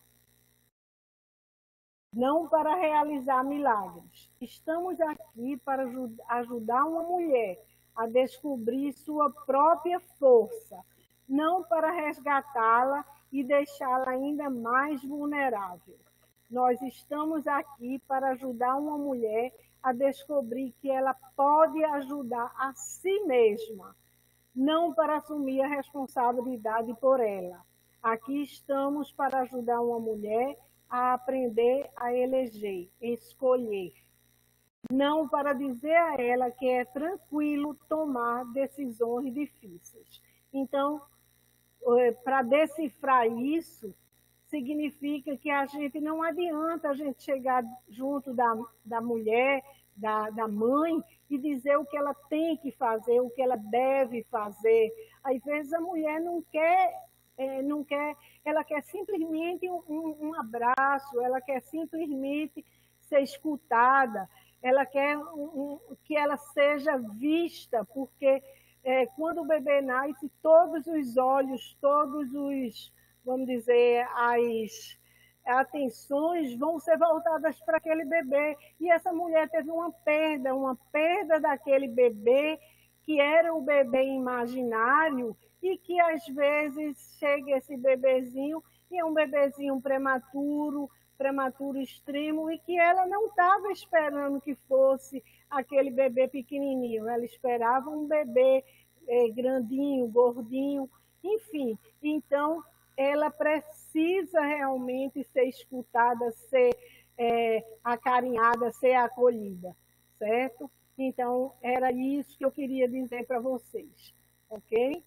não para realizar milagres. Estamos aqui para ajudar uma mulher a descobrir sua própria força, não para resgatá-la e deixá-la ainda mais vulnerável. Nós estamos aqui para ajudar uma mulher a descobrir que ela pode ajudar a si mesma, não para assumir a responsabilidade por ela. Aqui estamos para ajudar uma mulher a aprender a eleger, escolher, não para dizer a ela que é tranquilo tomar decisões difíceis. Então, para decifrar isso, significa que a gente não adianta a gente chegar junto da, da mulher, da, da mãe, e dizer o que ela tem que fazer, o que ela deve fazer. Às vezes a mulher não quer, é, não quer, ela quer simplesmente um, um abraço, ela quer simplesmente ser escutada, ela quer um, um, que ela seja vista, porque é, quando o bebê nasce, todos os olhos, todos os, vamos dizer, as atenções vão ser voltadas para aquele bebê. E essa mulher teve uma perda, uma perda daquele bebê, que era o bebê imaginário, e que às vezes chega esse bebezinho, e é um bebezinho prematuro, prematuro extremo, e que ela não estava esperando que fosse aquele bebê pequenininho, ela esperava um bebê é, grandinho, gordinho, enfim. Então, ela precisa realmente ser escutada, ser é, acarinhada, ser acolhida, certo? Então, era isso que eu queria dizer para vocês, ok?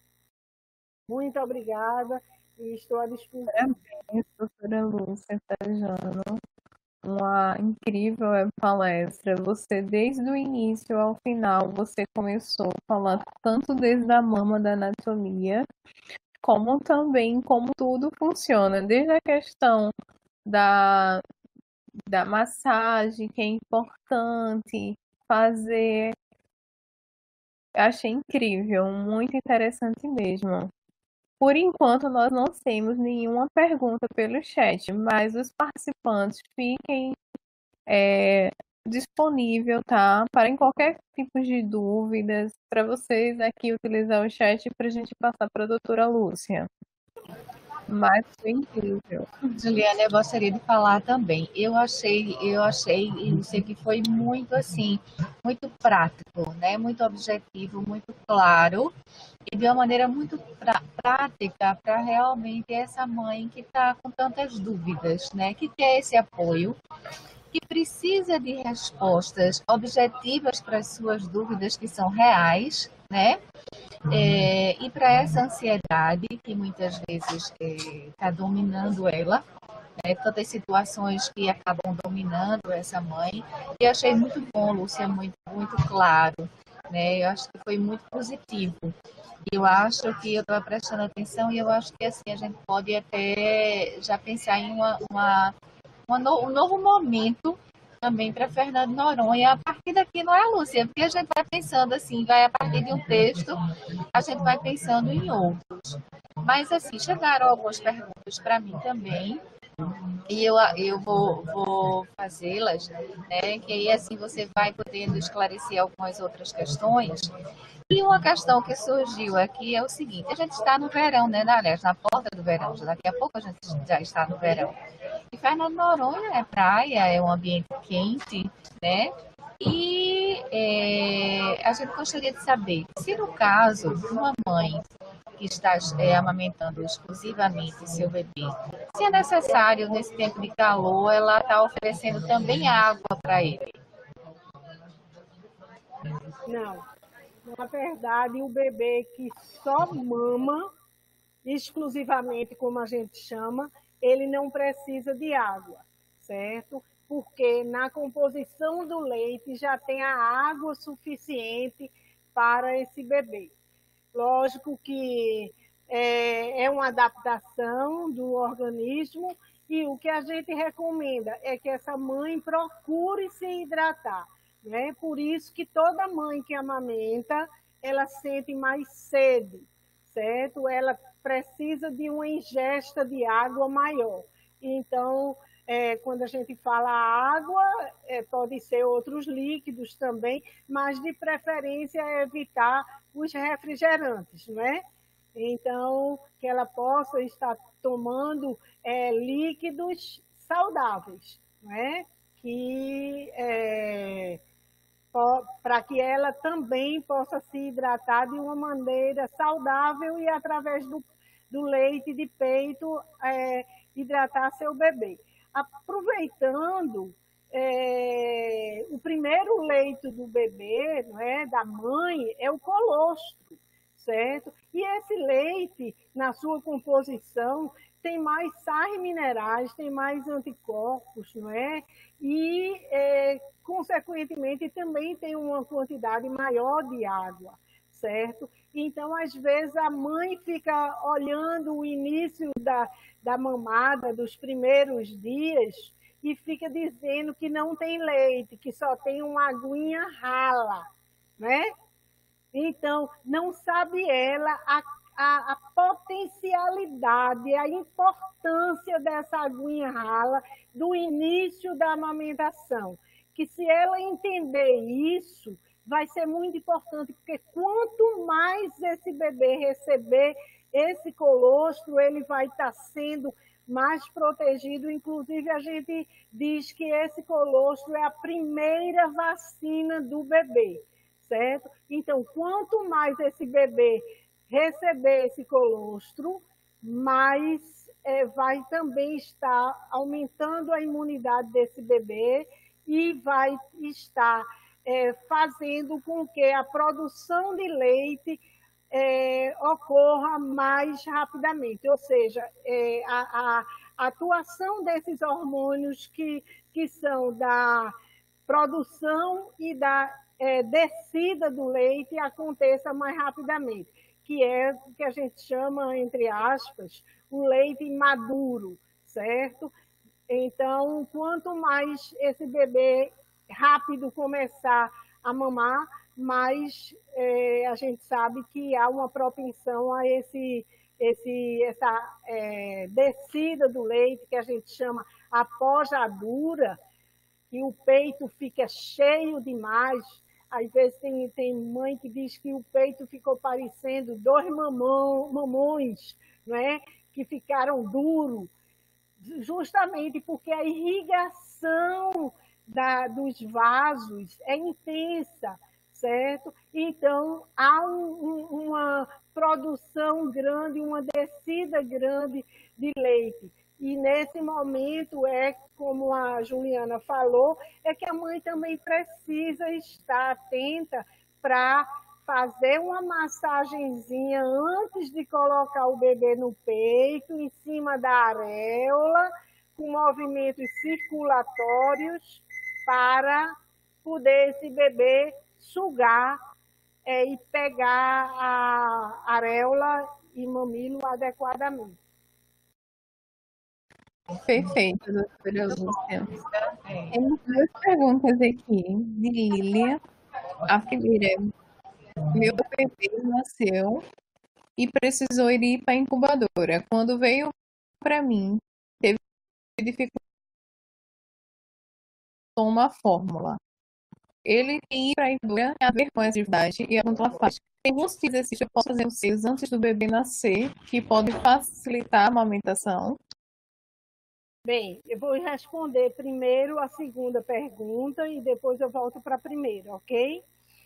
Muito obrigada e estou à disposição. Parabéns, doutora Lúcia Trajano. Uma incrível palestra. Você, desde o início ao final, você começou falando tanto desde a mama da anatomia, como também como tudo funciona, desde a questão da, da massagem, que é importante fazer. Eu achei incrível, muito interessante mesmo. Por enquanto, nós não temos nenhuma pergunta pelo chat, mas os participantes fiquem é, disponível, tá? Para em qualquer tipo de dúvidas, para vocês aqui utilizar o chat para a gente passar para a doutora Lúcia. Mas foi incrível. Juliana, eu gostaria de falar também. Eu achei, eu achei, eu sei que foi muito assim, muito prático, né? Muito objetivo, muito claro e de uma maneira muito pra, prática para realmente essa mãe que está com tantas dúvidas, né? Que quer esse apoio, que precisa de respostas objetivas para as suas dúvidas que são reais, né? É, e para essa ansiedade que muitas vezes está é, dominando ela, né? Tantas situações que acabam dominando essa mãe. E achei muito bom, Lúcia, muito, muito claro, né? Eu acho que foi muito positivo. Eu acho que eu estava prestando atenção e eu acho que assim a gente pode até já pensar em uma, uma, uma no, um novo momento também para Fernando Noronha, a partir daqui, não é, Lúcia? Porque a gente vai pensando assim, vai a partir de um texto, a gente vai pensando em outros. Mas, assim, chegaram algumas perguntas para mim também, e eu, eu vou, vou fazê-las, né? Que aí, assim, você vai podendo esclarecer algumas outras questões. E uma questão que surgiu aqui é o seguinte, a gente está no verão, né? Aliás, na porta do verão, já daqui a pouco a gente já está no verão. E Fernando Noronha é praia, é um ambiente quente, né? E é, a gente gostaria de saber se no caso de uma mãe que está é, amamentando exclusivamente seu bebê, se é necessário, nesse tempo de calor, ela está oferecendo também água para ele. Não. Na verdade, o bebê que só mama, exclusivamente, como a gente chama, ele não precisa de água, certo? Porque na composição do leite já tem a água suficiente para esse bebê. Lógico que é, é uma adaptação do organismo e o que a gente recomenda é que essa mãe procure se hidratar, né? Por isso que toda mãe que amamenta, ela sente mais sede, certo? Ela precisa de uma ingesta de água maior. Então, é, quando a gente fala água, é, pode ser outros líquidos também, mas de preferência é evitar os refrigerantes, não é? Então, que ela possa estar tomando é, líquidos saudáveis, não é? Que é, para que ela também possa se hidratar de uma maneira saudável e através do, do leite de peito é, hidratar seu bebê. Aproveitando, é, o primeiro leito do bebê, não é, da mãe, é o colostro, certo? E esse leite, na sua composição, tem mais sais minerais, tem mais anticorpos, não é? E, é, consequentemente, também tem uma quantidade maior de água, certo? Então, às vezes, a mãe fica olhando o início da, da mamada, dos primeiros dias, e fica dizendo que não tem leite, que só tem uma aguinha rala, né? Então, não sabe ela a, a, a potencialidade, a importância dessa aguinha rala do início da amamentação. Que se ela entender isso, vai ser muito importante, porque quanto mais esse bebê receber esse colostro, ele vai estar sendo mais protegido. Inclusive, a gente diz que esse colostro é a primeira vacina do bebê, certo? Então, quanto mais esse bebê receber esse colostro, mais é, vai também estar aumentando a imunidade desse bebê e vai estar é, fazendo com que a produção de leite é, ocorra mais rapidamente, ou seja, é, a, a atuação desses hormônios que, que são da produção e da é, descida do leite aconteça mais rapidamente. que é o que a gente chama, entre aspas, um leite maduro, certo? Então, quanto mais esse bebê rápido começar a mamar, mais é, a gente sabe que há uma propensão a esse, esse, essa é, descida do leite, que a gente chama a pojadura, que o peito fica cheio demais. Às vezes tem, tem mãe que diz que o peito ficou parecendo dois mamão, mamões, não é? Que ficaram duros, justamente porque a irrigação da, dos vasos é intensa, certo? Então, há um, uma produção grande, uma descida grande de leite. E nesse momento, é como a Juliana falou, é que a mãe também precisa estar atenta para fazer uma massagenzinha antes de colocar o bebê no peito, em cima da areola, com movimentos circulatórios, para poder esse bebê sugar é, e pegar a areola e mamilo adequadamente. Perfeito, doutora Lúcia. Temos duas perguntas aqui de Lília. A primeira é: meu bebê nasceu e precisou ir para a incubadora. Quando veio para mim, teve dificuldade com uma fórmula. Ele tem que ir para a incubadora, a ver com essa atividade e a quanto ela faz. Tem alguns exercícios que eu posso fazer nos seios antes do bebê nascer, que podem facilitar a amamentação. Bem, eu vou responder primeiro a segunda pergunta e depois eu volto para a primeira, ok?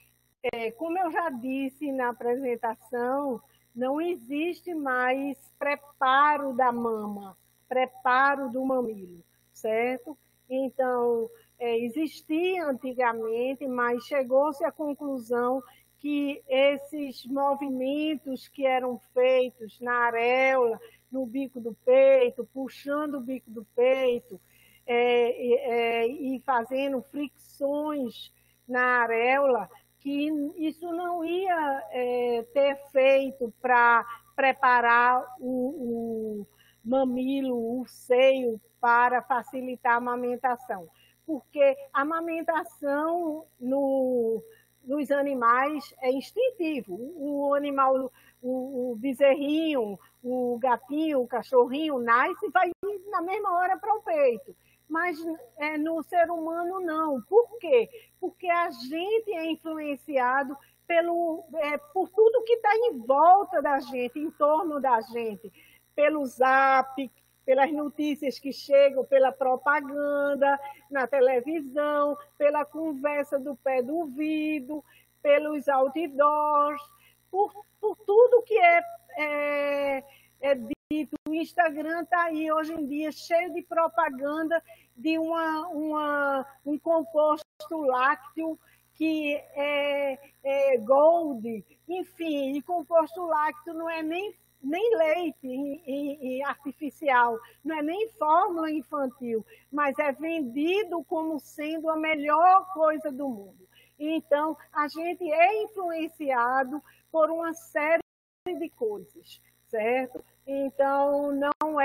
É, como eu já disse na apresentação, não existe mais preparo da mama, preparo do mamilo, certo? Então, é, existia antigamente, mas chegou-se à conclusão que esses movimentos que eram feitos na areola, no bico do peito, puxando o bico do peito é, é, e fazendo fricções na areola, que isso não ia é, ter efeito para preparar o, o mamilo, o seio, para facilitar a amamentação. Porque a amamentação no, nos animais é instintivo. O animal, o, o bezerrinho, o gatinho, o cachorrinho nasce e vai na mesma hora para o peito. Mas é, no ser humano não. Por quê? Porque a gente é influenciado pelo, é, por tudo que está em volta da gente, em torno da gente, pelo zap, pelas notícias que chegam, pela propaganda na televisão, pela conversa do pé do ouvido, pelos outdoors, por, por tudo que é, é, é dito. O Instagram está aí hoje em dia cheio de propaganda de uma, uma, um composto lácteo que é, é gold, enfim, e composto lácteo não é nem nem leite e, e, e artificial, não é nem fórmula infantil, mas é vendido como sendo a melhor coisa do mundo. Então, a gente é influenciado por uma série de coisas, certo? Então, não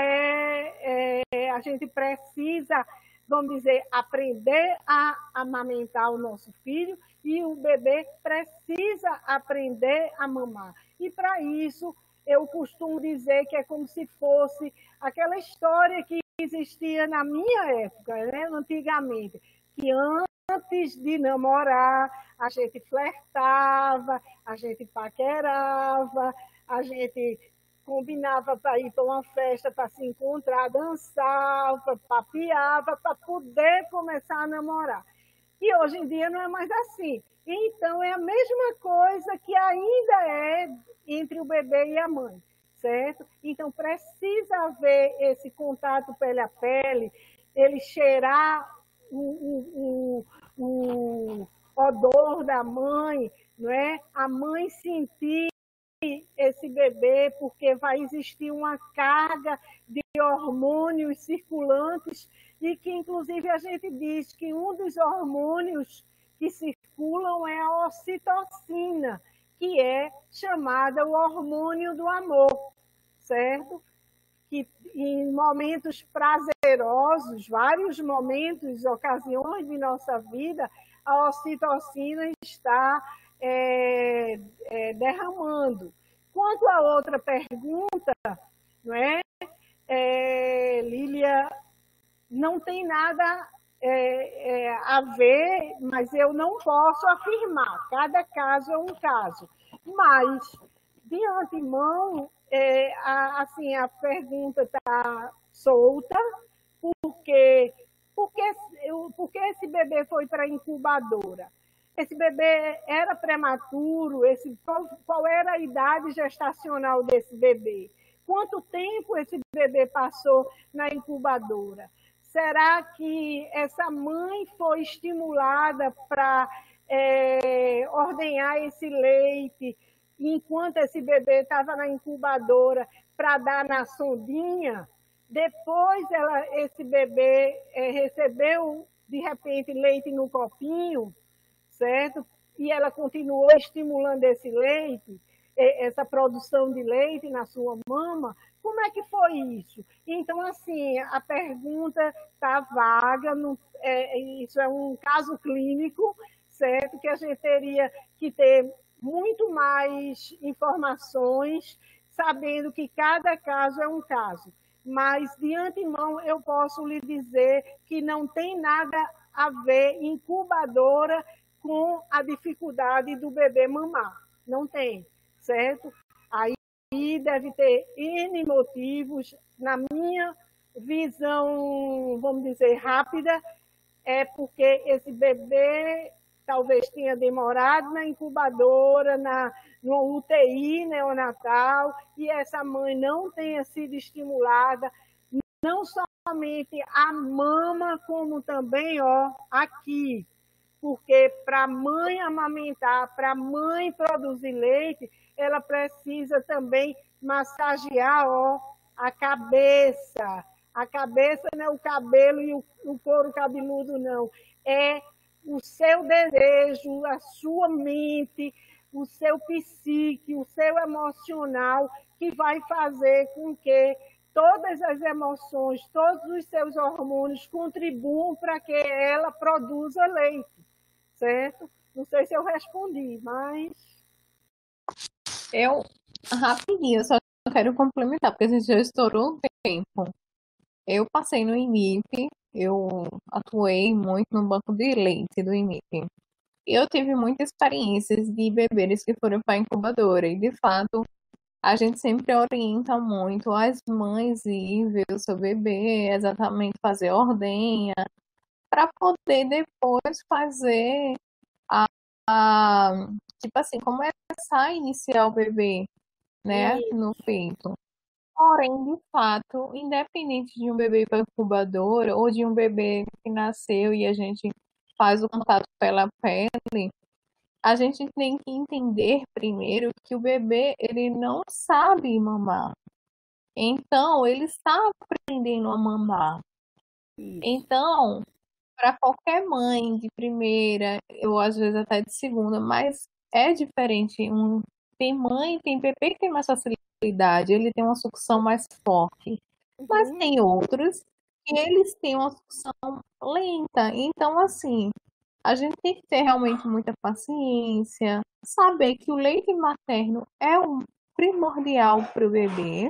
é, é a gente precisa, vamos dizer, aprender a amamentar o nosso filho e o bebê precisa aprender a mamar. E, para isso, eu costumo dizer que é como se fosse aquela história que existia na minha época, né, antigamente, que antes de namorar, a gente flertava, a gente paquerava, a gente combinava para ir para uma festa, para se encontrar, dançava, papeava, para poder começar a namorar. E hoje em dia não é mais assim. Então, é a mesma coisa que ainda é entre o bebê e a mãe, certo? Então, precisa haver esse contato pele a pele, ele cheirar o, o, o, o odor da mãe, não é? A mãe sentir esse bebê, porque vai existir uma carga de hormônios circulantes e que, inclusive, a gente diz que um dos hormônios que circulam é a ocitocina, que é chamada o hormônio do amor, certo? Que em momentos prazerosos, vários momentos, ocasiões de nossa vida, a ocitocina está é, é, derramando. Quanto à outra pergunta, não é? É, Lília, não tem nada é, é, a ver, mas eu não posso afirmar. Cada caso é um caso. Mas, de antemão, é, a, assim, a pergunta está solta, porque, porque, porque esse bebê foi para a incubadora? Esse bebê era prematuro? Esse, qual, qual era a idade gestacional desse bebê? Quanto tempo esse bebê passou na incubadora? Será que essa mãe foi estimulada para é, ordenhar esse leite enquanto esse bebê estava na incubadora para dar na sondinha? Depois ela, esse bebê é, recebeu, de repente, leite no copinho, certo? E ela continuou estimulando esse leite, essa produção de leite na sua mama. Como é que foi isso? Então, assim, a pergunta está vaga, não, é, isso é um caso clínico, certo? Que a gente teria que ter muito mais informações, sabendo que cada caso é um caso. Mas, de antemão, eu posso lhe dizer que não tem nada a ver incubadora com a dificuldade do bebê mamar. Não tem. Certo? Aí deve ter N motivos. Na minha visão, vamos dizer, rápida, é porque esse bebê talvez tenha demorado na incubadora, na, no U T I neonatal, e essa mãe não tenha sido estimulada, não somente a mama, como também, ó, aqui. Porque para a mãe amamentar, para a mãe produzir leite, ela precisa também massagear, ó, a cabeça. A cabeça não é o cabelo e o, o couro cabeludo, não. É o seu desejo, a sua mente, o seu psique, o seu emocional, que vai fazer com que todas as emoções, todos os seus hormônios contribuam para que ela produza leite, certo? Não sei se eu respondi, mas... Eu, rapidinho, só quero complementar, porque a gente já estourou o tempo. Eu passei no I M I P, eu atuei muito no banco de leite do I M I P. E eu tive muitas experiências de bebês que foram para a incubadora. E, de fato, a gente sempre orienta muito as mães ir ver o seu bebê, exatamente fazer ordenha, para poder depois fazer a, a tipo assim, começar a iniciar o bebê, né, no peito. Porém, de fato, independente de um bebê para incubadora ou de um bebê que nasceu e a gente faz o contato pela pele, a gente tem que entender primeiro que o bebê ele não sabe mamar. Então, ele está aprendendo a mamar. Então, para qualquer mãe de primeira, ou às vezes até de segunda, mas é diferente. Um, tem mãe, tem bebê que tem mais facilidade, ele tem uma sucção mais forte. Uhum. Mas tem outros que eles têm uma sucção lenta. Então, assim, a gente tem que ter realmente muita paciência, saber que o leite materno é um primordial para o bebê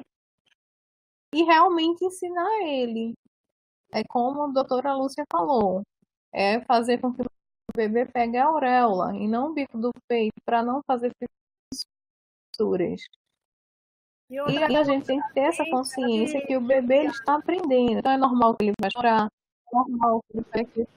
e realmente ensinar ele. É como a doutora Lúcia falou, é fazer com que o bebê pegue a auréola e não o bico do peito para não fazer fissuras. E, e a gente tem que ter essa consciência que o bebê ele está aprendendo. Então é normal que ele vai chorar, é normal que ele vai...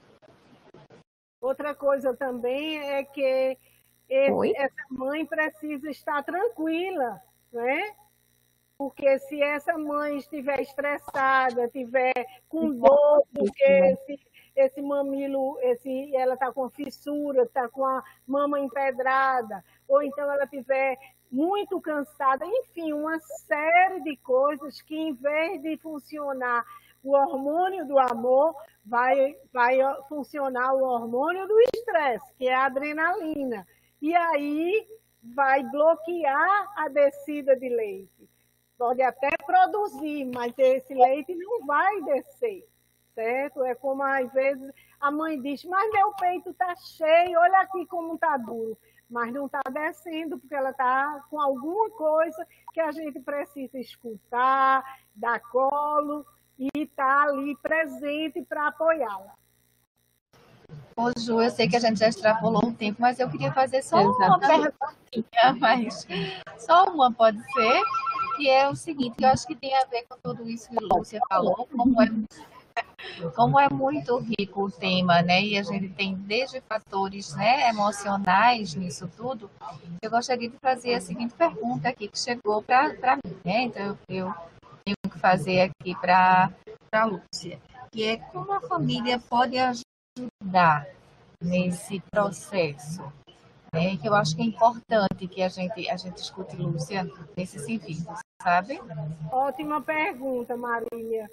Outra coisa também é que esse, essa mãe precisa estar tranquila, né? Porque se essa mãe estiver estressada, estiver com dor, porque esse, esse mamilo, esse, ela está com fissura, está com a mama empedrada, ou então ela estiver muito cansada, enfim, uma série de coisas que, em vez de funcionar o hormônio do amor, vai, vai funcionar o hormônio do estresse, que é a adrenalina. E aí vai bloquear a descida de leite. Pode até produzir, mas esse leite não vai descer, certo? É como às vezes a mãe diz, mas meu peito está cheio, olha aqui como está duro. Mas não está descendo, porque ela está com alguma coisa que a gente precisa escutar, dar colo e estar tá ali presente para apoiá-la. Ô, Ju, eu sei que a gente já extrapolou um tempo, mas eu queria fazer só uma perguntinha, mas só uma pode ser, que é o seguinte, eu acho que tem a ver com tudo isso que a Lúcia falou, como é Como é muito rico o tema, né? E a gente tem desde fatores, né, emocionais nisso tudo. Eu gostaria de fazer a seguinte pergunta aqui que chegou para mim, né? Então eu, eu tenho que fazer aqui para a Lúcia, que é como a família pode ajudar nesse processo, né? Que eu acho que é importante que a gente a gente escute Lúcia nesse sentido, sabe? Ótima pergunta, Maria.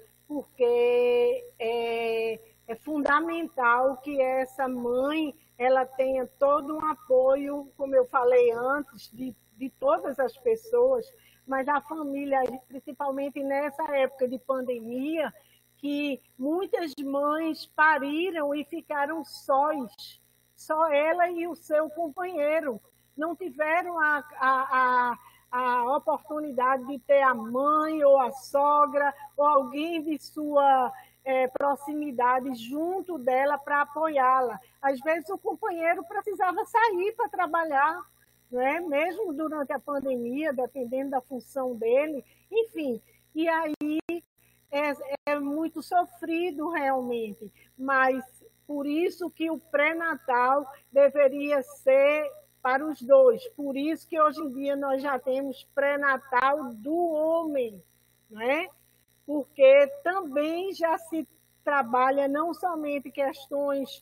Porque é, é fundamental que essa mãe ela tenha todo um apoio, como eu falei antes, de, de todas as pessoas, mas a família, principalmente nessa época de pandemia, que muitas mães pariram e ficaram sós, só ela e o seu companheiro, não tiveram a, a, a a oportunidade de ter a mãe ou a sogra ou alguém de sua é, proximidade junto dela para apoiá-la. Às vezes o companheiro precisava sair para trabalhar, né? Mesmo durante a pandemia, dependendo da função dele, enfim. E aí é, é muito sofrido realmente, mas por isso que o pré-natal deveria ser para os dois. Por isso que hoje em dia nós já temos pré-natal do homem, né? Porque também já se trabalha não somente questões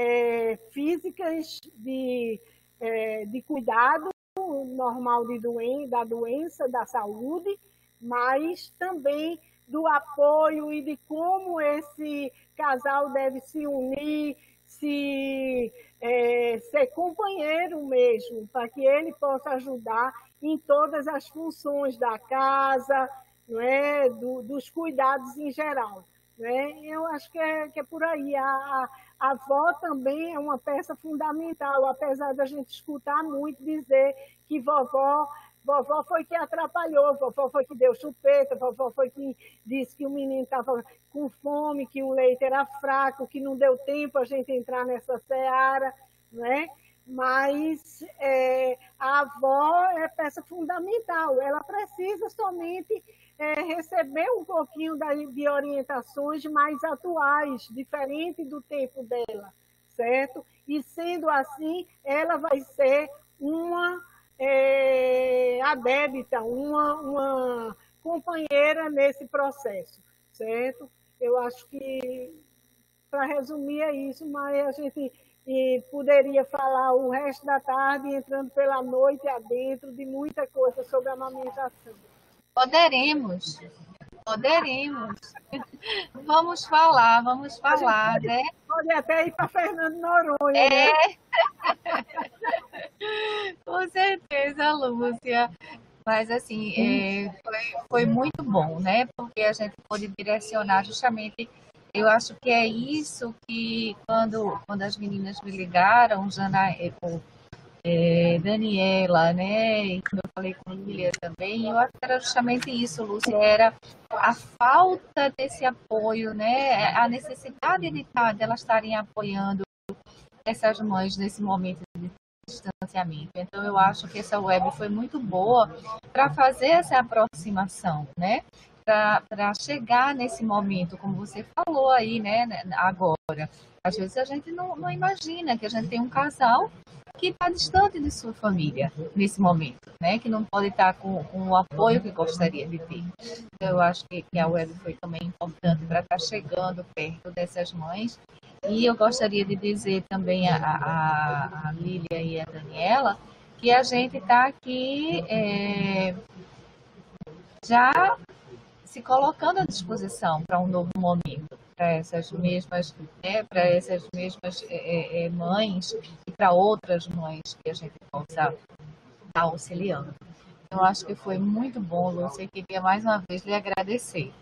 é, físicas de, é, de cuidado normal de doen da doença, da saúde, mas também do apoio e de como esse casal deve se unir, se é, ser companheiro mesmo, para que ele possa ajudar em todas as funções da casa, não é? Do, dos cuidados em geral. Não é? Eu acho que é, que é por aí. A, a, a avó também é uma peça fundamental, apesar da gente escutar muito dizer que vovó Vovó foi que atrapalhou, vovó foi que deu chupeta, vovó foi que disse que o menino estava com fome, que o leite era fraco, que não deu tempo a gente entrar nessa seara, né? Mas é, a avó é peça fundamental, ela precisa somente é, receber um pouquinho de orientações mais atuais, diferente do tempo dela, certo? E sendo assim, ela vai ser uma... É, a débita, uma, uma companheira nesse processo, certo? Eu acho que, para resumir, é isso, mas a gente e, poderia falar o resto da tarde, entrando pela noite adentro, de muita coisa sobre a amamentação. Poderemos, poderemos. Vamos falar, vamos falar, pode, né? Pode até ir para Fernando Noronha, é. né? Com certeza, Lúcia. Mas, assim, é, foi, foi muito bom, né? Porque a gente pôde direcionar justamente... Eu acho que é isso que, quando, quando as meninas me ligaram, Jana, é, Daniela, né? E como eu falei com Lília também, eu acho que era justamente isso, Lúcia, era a falta desse apoio, né? A necessidade de, de elas estarem apoiando essas mães nesse momento de distanciamento. Então, eu acho que essa web foi muito boa para fazer essa aproximação, né? Para chegar nesse momento, como você falou aí, né? Agora, às vezes a gente não, não imagina que a gente tem um casal que está distante de sua família nesse momento, né? Que não pode estar com, com o apoio que gostaria de ter. Então, eu acho que, que a web foi também importante para estar chegando perto dessas mães. E eu gostaria de dizer também a, a, a Lília e a Daniela que a gente está aqui é, já se colocando à disposição para um novo momento, para essas mesmas, né, para essas mesmas é, é, mães e para outras mães que a gente possa está auxiliando. Eu acho que foi muito bom, Lúcia, e queria mais uma vez lhe agradecer.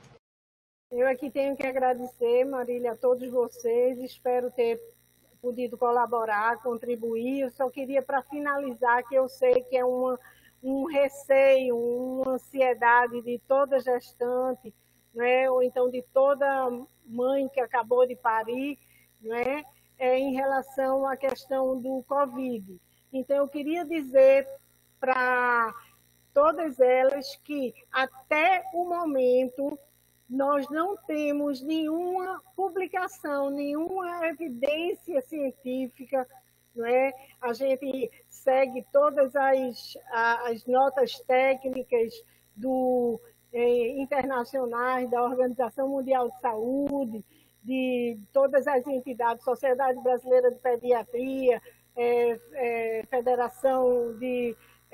Eu aqui tenho que agradecer, Marília, a todos vocês, espero ter podido colaborar, contribuir. Eu só queria, para finalizar, que eu sei que é uma, um receio, uma ansiedade de toda gestante, né? Ou então de toda mãe que acabou de parir, né? É, em relação à questão do Covid. Então, eu queria dizer para todas elas que, até o momento, nós não temos nenhuma publicação, nenhuma evidência científica, não é? A gente segue todas as, as notas técnicas do, eh, internacionais da Organização Mundial de Saúde, de todas as entidades, Sociedade Brasileira de Pediatria, eh, eh, Federação de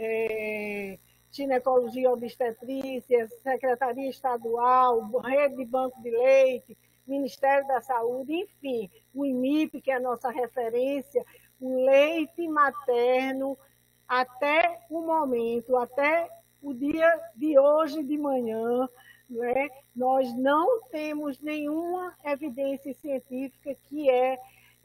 eh, Ginecologia e Obstetrícia, Secretaria Estadual, Rede de Banco de Leite, Ministério da Saúde, enfim, o I M I P, que é a nossa referência, o leite materno, até o momento, até o dia de hoje de manhã, né, nós não temos nenhuma evidência científica que é,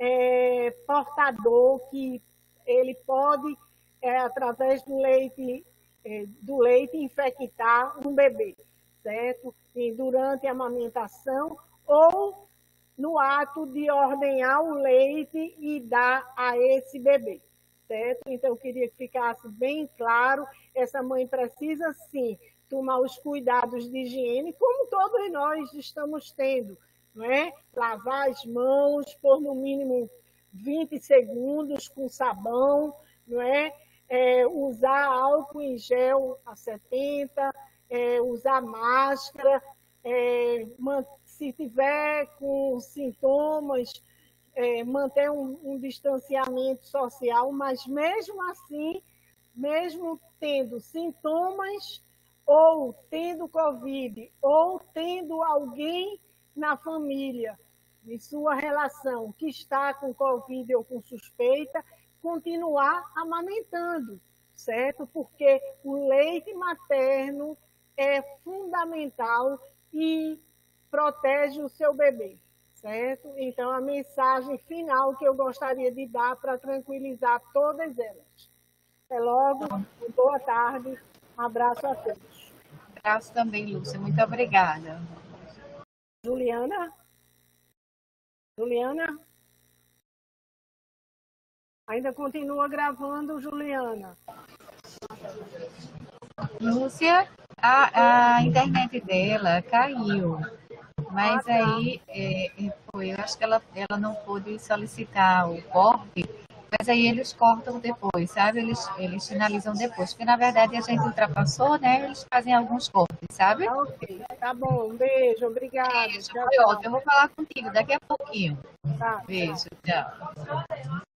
é portador, que ele pode, é, através do leite, é, do leite, infectar um bebê, certo? E durante a amamentação ou no ato de ordenhar o leite e dar a esse bebê, certo? Então, eu queria que ficasse bem claro, essa mãe precisa, sim, tomar os cuidados de higiene, como todos nós estamos tendo, não é? Lavar as mãos por no mínimo vinte segundos com sabão, não é? É, usar álcool em gel a setenta, é, usar máscara, é, se tiver com sintomas, é, manter um, um distanciamento social, mas mesmo assim, mesmo tendo sintomas, ou tendo Covid, ou tendo alguém na família, de sua relação, que está com Covid ou com suspeita, continuar amamentando, certo? Porque o leite materno é fundamental e protege o seu bebê, certo? Então, a mensagem final que eu gostaria de dar para tranquilizar todas elas. Até logo, boa tarde, um abraço a todos. Abraço também, Lúcia. Muito obrigada. Juliana? Juliana? Ainda continua gravando, Juliana? Lúcia, a, a internet dela caiu. Mas ah, tá. aí, é, foi, eu acho que ela, ela não pôde solicitar o corte, mas aí eles cortam depois, sabe? Eles, eles finalizam depois, porque na verdade a gente ultrapassou, né? Eles fazem alguns cortes, sabe? Tá, ok. Tá bom, um beijo, obrigada. Beijo, foi ótimo. Eu vou falar contigo daqui a pouquinho. Tá. Beijo, tchau.